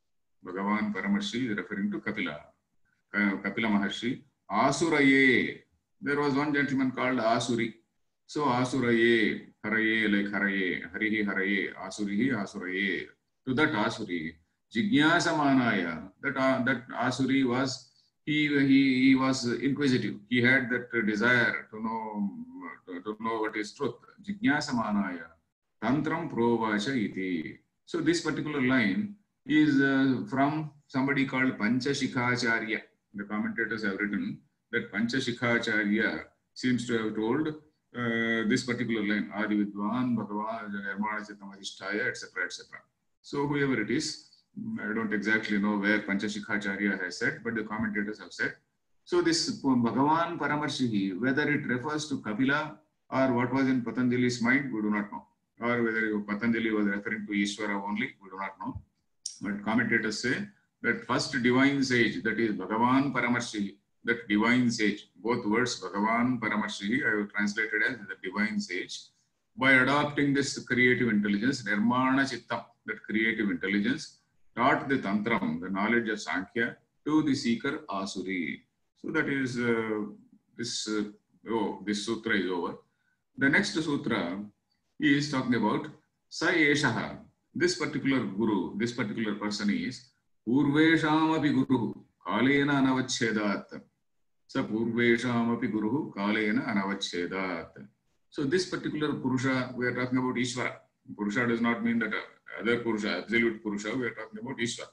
S1: Bhagavan Paramarshi is referring to Kapila. Kapila Maharshi. Asuraye. There was one gentleman called Asuri. So Asuraye, Haraye, like Haraye, Harihi Haraye, Asurihi Asuraye. To that Asuri, Jigyasa Manaya, that, uh, that Asuri was, he, he, he was inquisitive. He had that desire to know, to, to know what is truth. Jigyasa Manaya, Tantram Provacha iti. So this particular line is uh, from somebody called Panchashikhacharya. The commentators have written that Panchashikhacharya seems to have told uh, this particular line, Adi Vidwan, Bhagavan, Nirmana Chittam Adhisthaya, et cetera, et cetera. So whoever it is, I don't exactly know where Panchashikhacharya has said, but the commentators have said. So this Bhagavan Paramarshihi, whether it refers to Kapila or what was in Patanjali's mind, we do not know. Or whether Patanjali was referring to Ishvara only, we do not know. But commentators say that first divine sage, that is Bhagavan Paramarshihi, that divine sage, both words Bhagavan Paramarshihi, I have translated as the divine sage, by adopting this creative intelligence, Nirmana Chittam, that creative intelligence, taught the Tantram, the knowledge of Sankhya, to the seeker Asuri. So that is, uh, this, uh, oh, this sutra is over. The next sutra is talking about Sa Eshaha. This particular guru, this particular person is Purvesham api Guru, Kalena Anavachhedat. Sa Purvesham api Guru, Kalena Anavachhedat. So this particular Purusha, we are talking about Ishvara. Purusha does not mean that other Purusha, absolute Purusha, we are talking about Ishvara.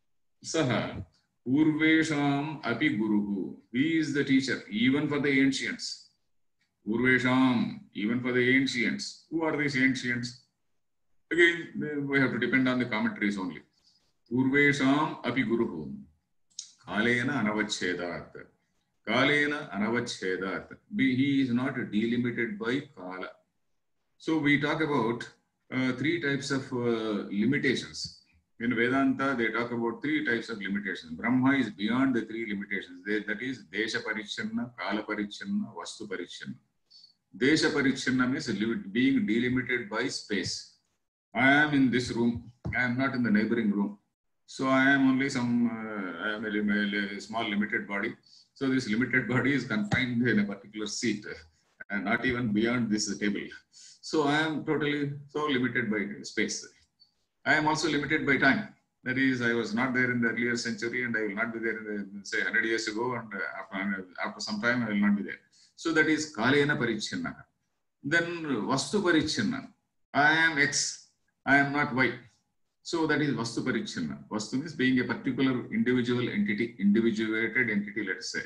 S1: Saha Purvesham api Guru. He is the teacher, even for the ancients. Purvesham, even for the ancients. Who are these ancients? Again, we have to depend on the commentaries only. Purvesham api Guru. Kalena Anavachhedat. Kalena Anavachhedat. He is not delimited by Kala. So we talk about uh, three types of uh, limitations. In Vedanta, they talk about three types of limitations. Brahma is beyond the three limitations. They, that is, Desha Parichanna, Kala Parichanna, Vastu Parichanna. Desha Parichanna means being delimited by space. I am in this room. I am not in the neighboring room. So I am only some, uh, I am a, a small limited body. So this limited body is confined in a particular seat and not even beyond this table. So I am totally so limited by space. I am also limited by time. That is, I was not there in the earlier century and I will not be there, in the, say, one hundred years ago, and after, after some time I will not be there. So that is Kalena Parichanna. Then Vastu Parichanna. I am X. I am not Y. So that is Vastu Parichanna. Vastu means being a particular individual entity, individuated entity, let us say.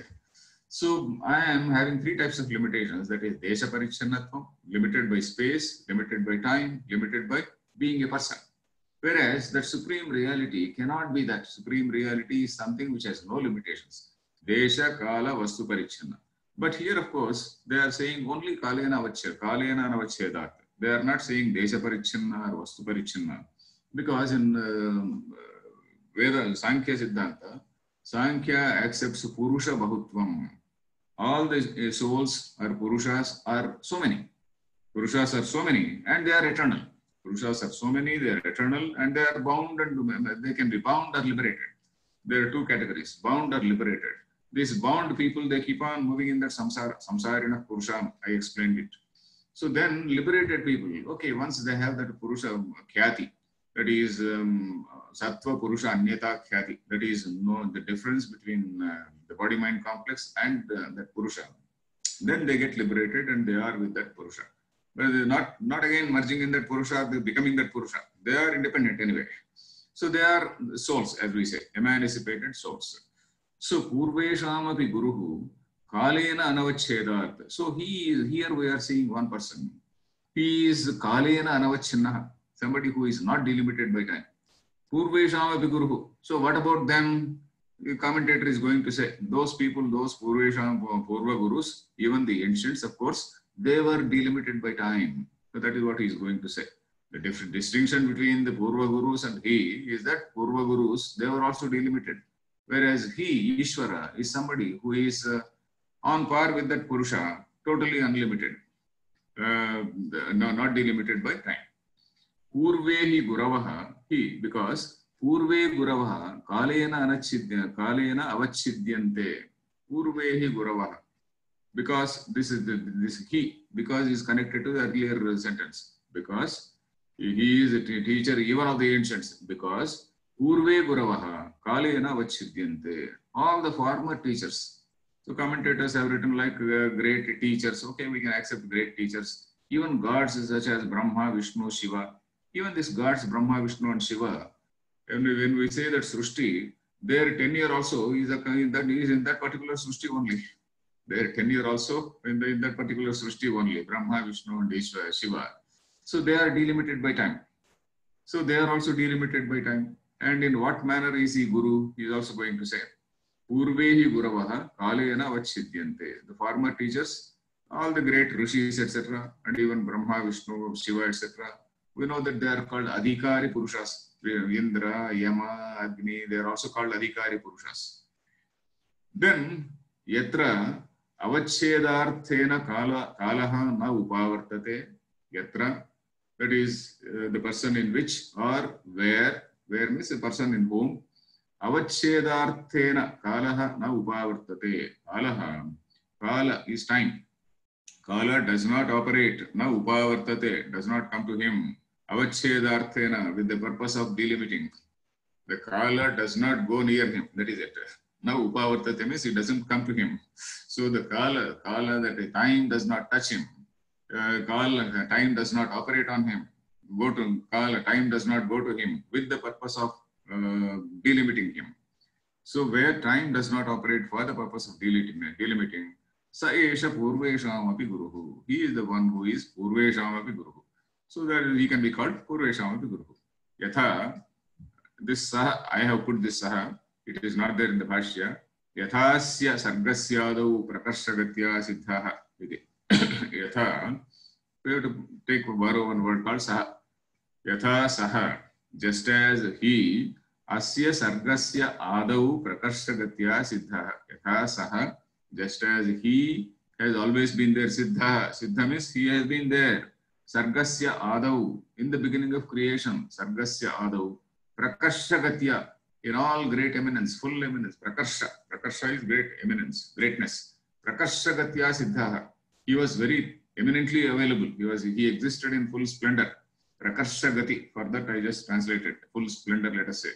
S1: So I am having three types of limitations. That is Desha Parichannattvam, limited by space, limited by time, limited by being a person. Whereas that supreme reality cannot be that. Supreme reality is something which has no limitations. Desha, Kala, Vastu Parichanna. But here, of course, they are saying only Kalena Avachya, Kalena Anavachhedat. They are not saying Desha Parichanna or Vastu Parichanna. Because in uh, Veda, Sankhya Siddhanta, Sankhya accepts Purusha Bahutvam. All the souls or Purushas are so many. Purushas are so many and they are eternal. Purushas are so many, they are eternal and they are bound and they can be bound or liberated. There are two categories, bound or liberated. These bound people, they keep on moving in that samsara, samsarina Purusha, I explained it. So then liberated people, okay, once they have that Purusha Khyati, that is um, Sattva Purusha Anyata Khyati, that is no, the difference between uh, the body-mind complex and uh, that Purusha. Then they get liberated and they are with that Purusha. But they're not, not again merging in that Purusha, they're becoming that Purusha. They are independent anyway. So they are souls, as we say, emancipated souls. So Purvesham api Guruhu Kalena Anavachhedat. So he is, here we are seeing one person. He is Kalena Anavachinna, somebody who is not delimited by time. Purvesham api Guruhu. So what about them? The commentator is going to say, those people, those Purvesham, Purva Gurus, even the ancients, of course, they were delimited by time. So that is what he is going to say. The different distinction between the Purva Gurus and he is that Purva Gurus, they were also delimited. Whereas he, Ishvara, is somebody who is uh, on par with that Purusha, totally unlimited, uh, no, not delimited by time. Purvehi Guravaha, he, because Purve Guravaha kalena anachidya, kalena avachidyante, purvehi guravaha. Because this is the, this he, because is connected to the earlier sentence. Because he is a teacher even of the ancients. Because purve guravaha, kalena avachidyante. All the former teachers. So commentators have written like uh, great teachers. Okay, we can accept great teachers. Even gods such as Brahma, Vishnu, Shiva. Even these gods, Brahma, Vishnu and Shiva, when we, when we say that Srushti, their tenure also is, a, in, that, is in that particular Srushti only. Their tenure also in, the, in that particular Srushti only, Brahma, Vishnu and Ishvara, Shiva. So they are delimited by time. So they are also delimited by time. And in what manner is he Guru? He is also going to say. Purvehi Guravaha Kalena Vachidyante. The former teachers, all the great rishis, et cetera, and even Brahma, Vishnu, Shiva, et cetera, we know that they are called Adhikari Purushas. Indra, Yama, Agni, they are also called Adhikari Purushas. Then, Yatra Avachedarthena Kala Kalaha na Upavartate. Yatra, that is uh, the person in which or where, where means a person in whom. Avachedarthena Kalaha na Upavartate. Kalaha, Kala is time. Kala does not operate, na Upavartate, does not come to him. Avachedarthena, with the purpose of delimiting. The Kala does not go near him, that is it. Now Upavartate means it doesn't come to him. So the Kala, Kala that the time does not touch him. Uh, Kala, time does not operate on him. Go to Kala, time does not go to him with the purpose of uh, delimiting him. So where time does not operate for the purpose of delimiting, delimiting Sa esha purvesham api guruhu. He is the one who is purvesham api guruhu. So that he can be called purvesham api guruhu. Yatha, this saha, I have put this saha, it is not there in the Bhashya. Yathasya sargasyadau prakashagatya siddhaha. Yatha, we have to take borrow one word called saha. Yatha saha, just as he, asya sargasya adau prakashagatya siddhaha. Yatha saha, just as he has always been there, siddha. Siddha means he has been there. Sargasya adau, in the beginning of creation, sargasya adau, prakashagatya, in all great eminence, full eminence, prakasha. Prakasha is great eminence, greatness. Prakashagatya siddha. He was very eminently available. He was, he existed in full splendor. Prakashagati, for that I just translated, full splendor, let us say.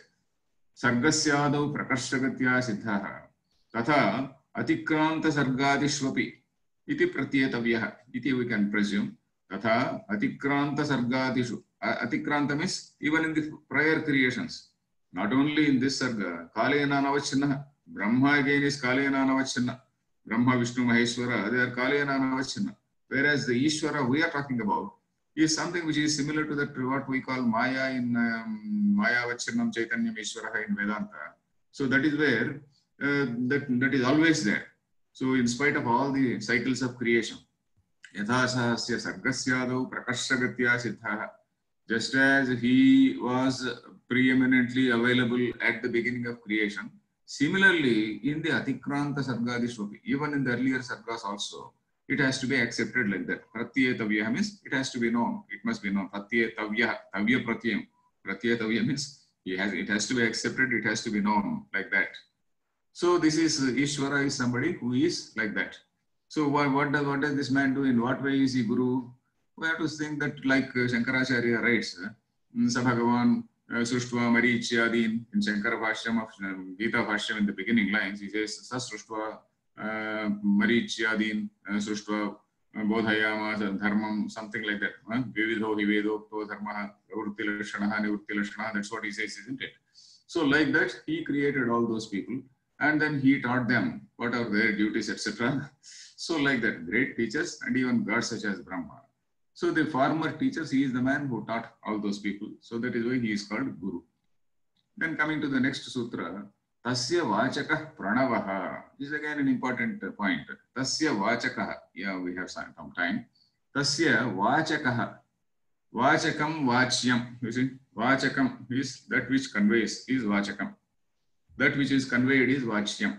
S1: Sargasya adau prakashagatya siddha. Tatha Atikranta sargadishvapi iti pratyetavyaha iti we can presume. Tatha atikranta sargadishu. Atikranta means even in the prior creations, not only in this sarga. Kalena navachinna. Brahma again is Kalena navachinna. Brahma, Vishnu, Maheshwara, they are Kalena navachinna. Whereas the Ishvara we are talking about is something which is similar to that what we call Maya in um, Maya Vachinnam Chaitanyam Ishvara in Vedanta. So that is where Uh, that, that is always there. So in spite of all the cycles of creation, yathasahasya sargasyadau prakashagatya siddhaha, just as he was preeminently available at the beginning of creation, similarly in the atikranta sargadishvapi, even in the earlier sargas also, it has to be accepted like that. Pratyetavya means it has to be known, it must be known. Pratyetavya, tavya pratyam. Pratyetavya means he has, it has to be accepted, it has to be known like that. So this is uh, Ishvara is somebody who is like that. So what, what, does, what does this man do? In what way is he Guru? We have to think that like uh, Shankaracharya writes, uh, Sa Bhagavan uh, Sruštva Maricyadin in Shankara Bhashyam of um, Gita Bhashyam in the beginning lines, he says Sa Sruštva uh, Maricyadin uh, Sruštva uh, Bodhayama Dharmam, something like that. Uh, Vividho Hivedo To Dharma Pravrutti Lashanaha Nivrutti Lashanaha, that's what he says, isn't it? So like that, he created all those people. And then he taught them what are their duties, et cetera. So like that, great teachers and even gods such as Brahma. So the former teachers, he is the man who taught all those people. So that is why he is called Guru. Then coming to the next sutra, Tasya Vachaka Pranavaha. This is again an important point. Tasya Vachaka. Yeah, we have some time. Tasya Vachaka. Vachakam Vachyam. You see, Vachakam is that which conveys, is Vachakam. That which is conveyed is Vachyam.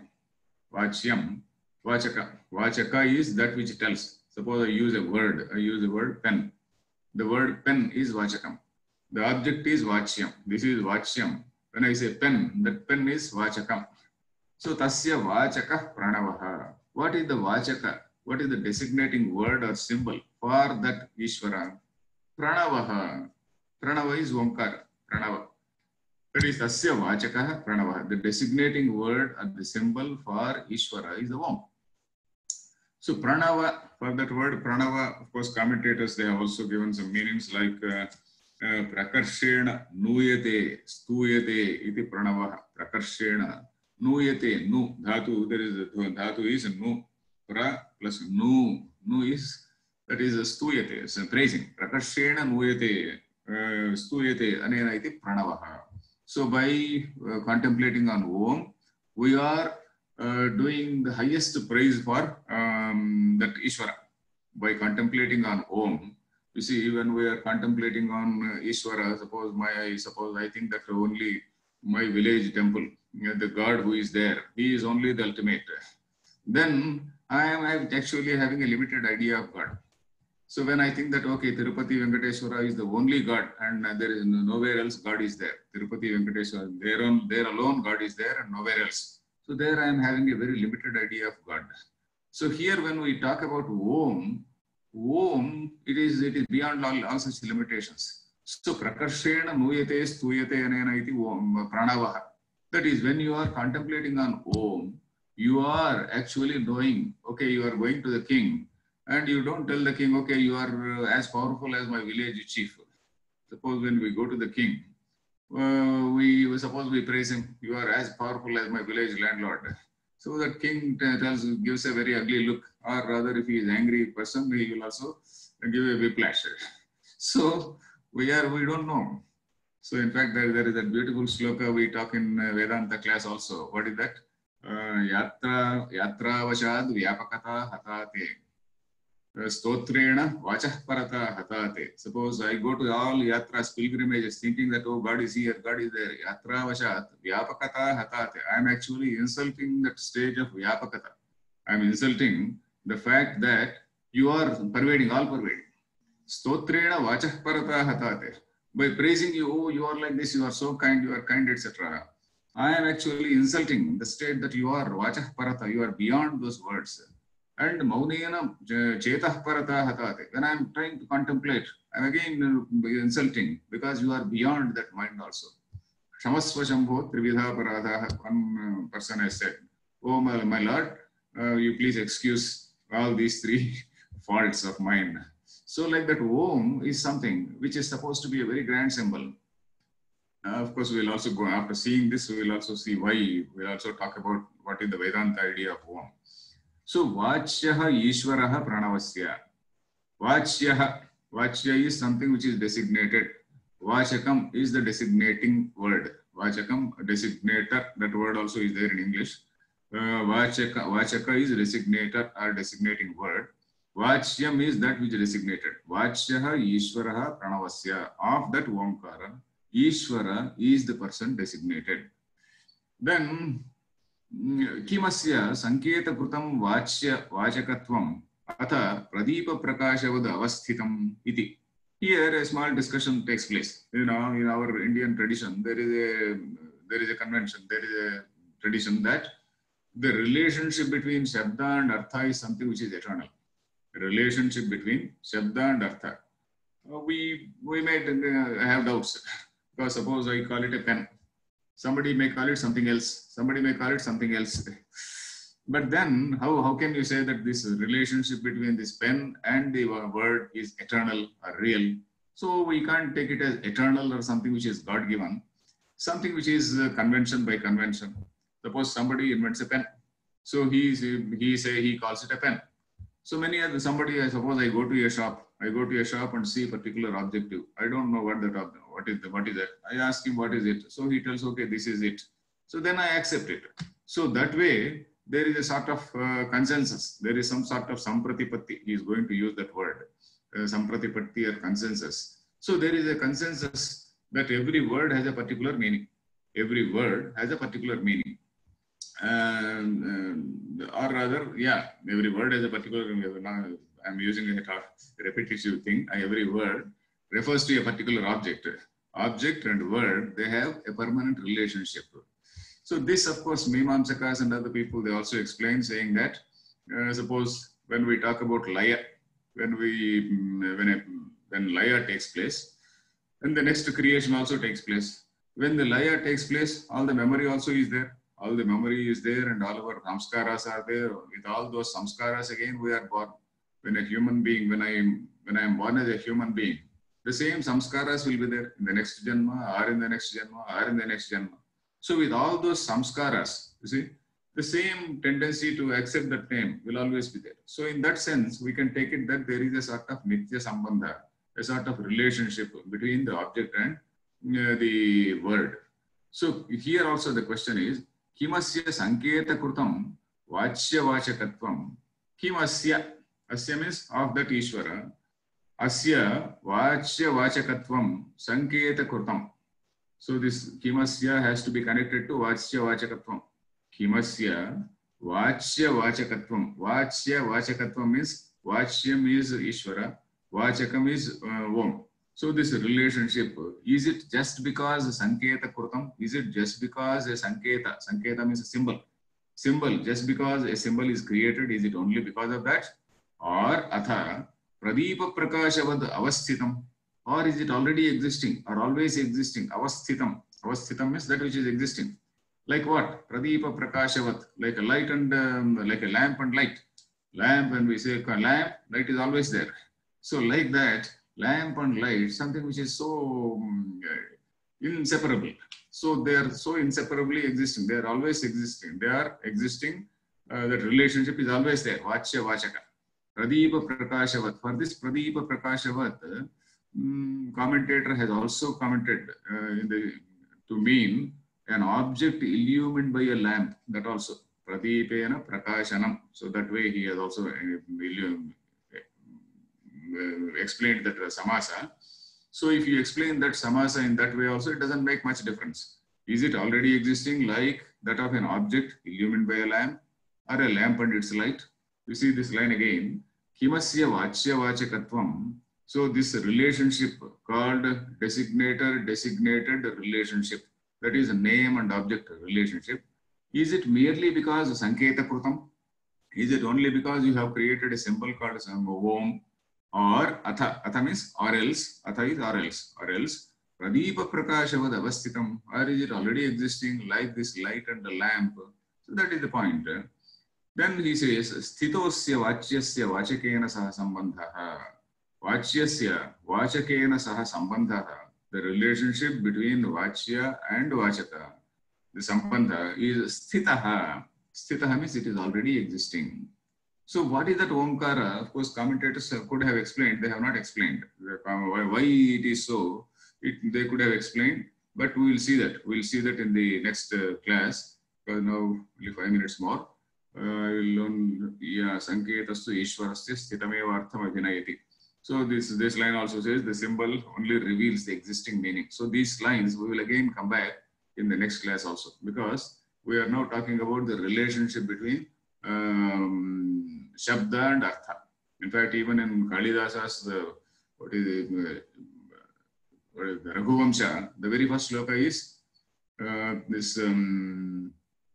S1: Vachyam, Vachaka. Vachaka is that which tells. Suppose I use a word, I use the word pen. The word pen is Vachakam. The object is Vachyam. This is Vachyam. When I say pen, that pen is vachakam. So tasya vachaka pranavaha. What is the vachaka? What is the designating word or symbol for that Ishvara? Pranavaha. Pranava is Omkara. Pranava. That is tasya vachaka pranavaha. The designating word or the symbol for Ishvara is the Om. So pranava, for that word pranava, of course, commentators, they have also given some meanings like uh, uh, prakarshena nuyate stuyate iti pranava. Prakarshena nuyate nu dhatu, there is a dhatu is nu, pra plus nu, nu is, that is a stuyate, it's a praising. Prakarshena nuyate uh, stuyate anena iti pranava. So by uh, contemplating on Om, we are Uh, doing the highest praise for um, that Ishvara. By contemplating on Om, you see, when we are contemplating on uh, Ishvara, suppose my, I suppose I think that only my village temple, you know, the God who is there, he is only the ultimate. Then I am actually having a limited idea of God. So when I think that, okay, Tirupati Venkateshwara is the only God and uh, there is nowhere else God is there. Tirupati Venkateshwara, there, on, there alone God is there and nowhere else. So there I am having a very limited idea of God. So here when we talk about Om, Om, it is, it is beyond all, all such limitations. So prakarshena nuyate stuyate anena iti Om pranavaha. That is, when you are contemplating on Om, you are actually knowing, okay, you are going to the king and you don't tell the king, okay, you are as powerful as my village chief. Suppose when we go to the king, Uh, we suppose we praise him, you are as powerful as my village landlord. So that king tells, gives a very ugly look, or rather if he is angry person, he will also give a whiplash. So we are, we don't know. So in fact, there, there is that beautiful sloka we talk in Vedanta class also. What is that? Uh, yatra, yatra vashad vyapakata hatate. Stotrena vachah parata hatate. Suppose I go to all yatras, pilgrimages, thinking that, oh, God is here, God is there. Yatra vashat vyapakata hatate. I am actually insulting that stage of vyapakata. I am insulting the fact that you are pervading, all pervading. Stotrena vachah parata hatate. By praising you, oh, you are like this, you are so kind, you are kind, et cetera. I am actually insulting the state that you are vachah parata, you are beyond those words. And maunena chetah parata hatate. When I am trying to contemplate, I am again insulting because you are beyond that mind also. Shamasva shambho trividha paradha. One person has said, oh my, my Lord, uh, you please excuse all these three faults of mine. So like that Om is something which is supposed to be a very grand symbol. Uh, of course, we will also go, after seeing this, we will also see why. We will also talk about what is the Vedanta idea of Om. So, Vachyaha Ishvaraha Pranavasya. Vachyaha. Vachya is something which is designated. Vachakam is the designating word. Vachakam, designator, that word also is there in English. Uh, Vachaka, Vachaka is designator or designating word. Vachyam is that which is designated. Vachyaha Ishvaraha Pranavasya. Of that Omkara, Ishvara is the person designated. Then, किमस्य संकेतकृतं वाच्य वाचकत्वम् अथ प्रदीप प्रकाशवद अवस्थितम् इति. Here a small discussion takes place. You know, in our Indian tradition, there is a there is a convention, there is a tradition that the relationship between Shabda and Artha is something which is eternal. The relationship between Shabda and Artha. We we may have doubts because suppose I call it a pen. Somebody may call it something else. Somebody may call it something else. But then, how, how can you say that this relationship between this pen and the word is eternal or real? So we can't take it as eternal or something which is God-given. Something which is convention by convention. Suppose somebody invents a pen. So he, he say he calls it a pen. So many other, somebody, I suppose I go to a shop. I go to a shop and see a particular objective. I don't know what that what is the, what is that. I ask him what is it. So he tells, okay, this is it. So then I accept it. So that way there is a sort of uh, consensus. There is some sort of sampratipatti. He is going to use that word, uh, sampratipatti or consensus. So there is a consensus that every word has a particular meaning. Every word has a particular meaning. Um, uh, or rather, yeah, every word has a particular. I'm using a repetitive thing. Every word refers to a particular object. object and word, they have a permanent relationship. So this, of course, Mimamsakas and other people, they also explain, saying that, uh, suppose when we talk about Laya, when we, when, a, when Laya takes place, then the next creation also takes place. When the Laya takes place, all the memory also is there. All the memory is there and all our samskaras are there. With all those samskaras, again, we are born. When a human being, when I am, when I am born as a human being, the same samskaras will be there in the next janma, or in the next janma, or in the next janma. So with all those samskaras, you see, the same tendency to accept that name will always be there. So in that sense, we can take it that there is a sort of nitya sambandha, a sort of relationship between the object and uh, the word. So here also the question is, kimasya sanketa krutam vachya vachakatvam, kimasya, asya means of that Ishvara, asya vachya vachakatvam sanketa krutam. So this kimasya has to be connected to vachya vachakatvam. Kimasya vachya vachakatvam. Vachya vachakatvam means vachyam is Ishvara, vachakam is uh, Om. So this relationship, is it just because sanketa krutam? Is it just because a sanketa, sanketa means a symbol. Symbol, just because a symbol is created, is it only because of that? Or atha pradeepa prakashavad avasthitam? Or is it already existing or always existing? Avasthitam. Avasthitam means that which is existing. Like what? Pradeepa prakashavat, like a light and um, like a lamp and light. Lamp, when we say lamp, light is always there. So like that, lamp and light, something which is so um, inseparable. So they are so inseparably existing. They are always existing. They are existing. Uh, that relationship is always there. Vachya vachaka. Pradeepa prakashavat. For this Pradeepa prakashavat, um, commentator has also commented uh, in the, to mean an object illumined by a lamp. That also Pradeepena prakashanam. So that way he has also uh, illumined. Uh, explained that uh, samasa. So if you explain that samasa in that way also, it doesn't make much difference. Is it already existing like that of an object illumined by a lamp or a lamp and its light? You see this line again. Kimasya vachya vachakatvam. So this relationship called designator designated relationship, that is a name and object relationship. Is it merely because sanketa krutam? Is it only because you have created a symbol called Om? Or atha, atha means or else, atha is or else, or else pradeepa prakashavad avasthitam, or is it already existing like this light and the lamp? So that is the point. Then he says, sthitosya vachyasya vachakena saha sambandhaha. Vachyasya vachakena saha sambandhaha. The relationship between vachya and vachaka, the sambandha is sthitaha. Sthitaha means it is already existing. So what is that Omkara? Of course, commentators could have explained. They have not explained why it is so. It, they could have explained, but we will see that. We will see that in the next uh, class. Because now only five minutes more. Uh, I will learn. Yeah, Sanketastu Ishwarasya Sthitameva Artham Adhinayati. So this this line also says the symbol only reveals the existing meaning. So these lines we will again come back in the next class also, because we are now talking about the relationship between Um, Shabda and Artha. In fact, even in Kalidasa's the what is it, uh, what is the Raghuvamsha, the very first sloka is uh, this um,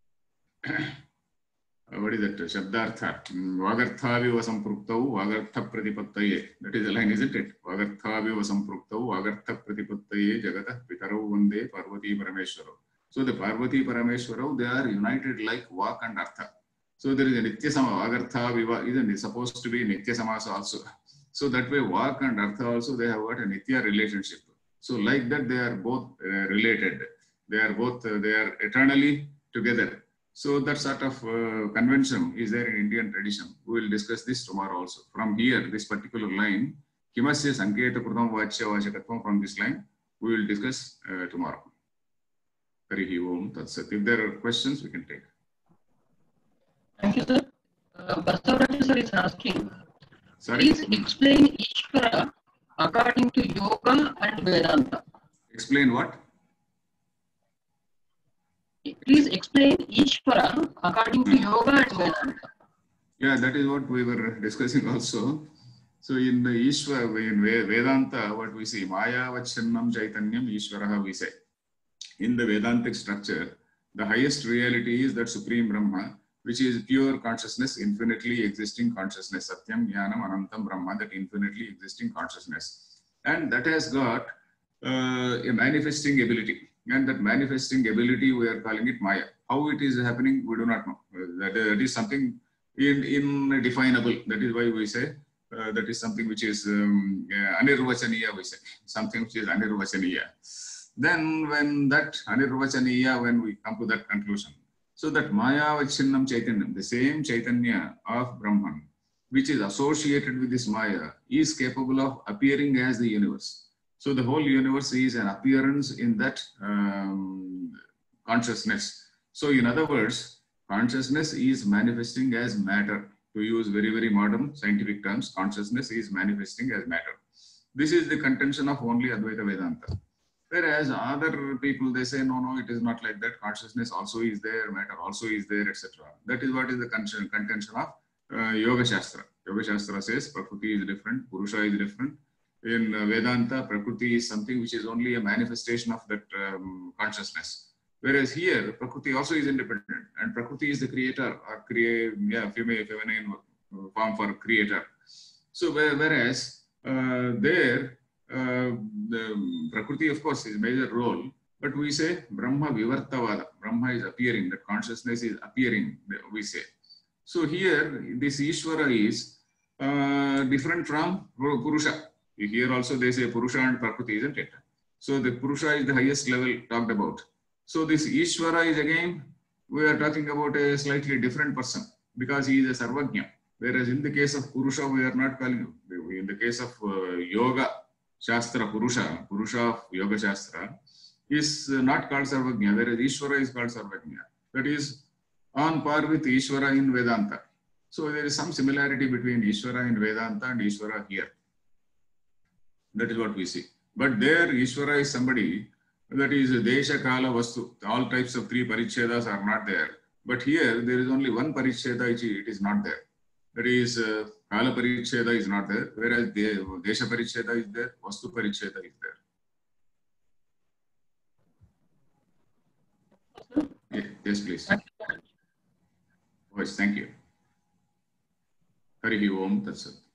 S1: what is that? Shabdartha. Vagarthaviva sampruktav vagartha pratipattaye. That is the line, isn't it? Vagarthaviva sampruktav vagartha pratipattaye jagatah pitarau vande Parvati Parameshwaro. So the Parvati Parameshwaro, they are united like Vak and Artha. So there is a Nitya Sama, Vagartha Viva, isn't it supposed to be Nitya Samasa also? So that way Vak and Artha also, they have got a Nitya relationship. So like that they are both uh, related. They are both, uh, they are eternally together. So that sort of uh, convention is there in Indian tradition. We will discuss this tomorrow also. From here, this particular line, Kimasya Sanketa Krutam Vachya Vachakatvam, from this line, we will discuss uh, tomorrow. Harihi Om Tat Sat. If there are questions, we can take.
S2: Thank you, sir. Uh, Basavaraja sir is asking,
S1: Sorry?
S2: please explain Ishvara according to Yoga and Vedanta.
S1: Explain what?
S2: Please explain Ishvara according to Yoga and Vedanta.
S1: Yeah, that is what we were discussing also. So in the Ishvara, in Vedanta, what we see, Maya Vachannam Chaitanyam Ishvaraha we say. In the Vedantic structure, the highest reality is that Supreme Brahma, which is pure consciousness, infinitely existing consciousness, Satyam, Jnanam, Anantam Brahma, that infinitely existing consciousness. And that has got uh, a manifesting ability. And that manifesting ability, we are calling it Maya. How it is happening, we do not know. That, that is something in, indefinable. That is why we say uh, that is something which is um, yeah, Anirvachaniya, we say. Something which is Anirvachaniya. Then when that Anirvachaniya, when we come to that conclusion, so that Maya Vachinnam Chaitanyam, the same Chaitanya of Brahman, which is associated with this Maya, is capable of appearing as the universe. So the whole universe is an appearance in that um, consciousness. So in other words, consciousness is manifesting as matter. To use very, very modern scientific terms, consciousness is manifesting as matter. This is the contention of only Advaita Vedanta. Whereas other people, they say, no, no, it is not like that. Consciousness also is there, matter also is there, et cetera. That is what is the contention of uh, Yoga Shastra. Yoga Shastra says Prakriti is different, Purusha is different. In uh, Vedanta, Prakriti is something which is only a manifestation of that um, consciousness. Whereas here, Prakriti also is independent, and Prakriti is the creator, or create, yeah, female, feminine form for creator. So whereas uh, there, Uh, the Prakriti, of course, is a major role, but we say Brahma Vivartavada. Brahma is appearing, that consciousness is appearing, we say. So here, this Ishvara is uh, different from Purusha. Here also they say Purusha and Prakriti, isn't it? So the Purusha is the highest level talked about. So this Ishvara is again, we are talking about a slightly different person because he is a Sarvajna. Whereas in the case of Purusha, we are not calling him. In the case of uh, Yoga, Shastra, Purusha, Purusha of Yoga Shastra is not called Sarvajna, whereas Ishvara is called Sarvajna. That is on par with Ishvara in Vedanta. So there is some similarity between Ishvara in Vedanta and Ishvara here. That is what we see. But there Ishvara is somebody that is Desha, Kala, Vastu. All types of three Parichedas are not there. But here there is only one Paricheda, it is not there. That is uh, Kala Paricheda is not there, whereas the Desha Paricheda is there, Vastu Paricheda is there. Yeah, yes, please. Voice, thank you. Harihi Om Tat Sat.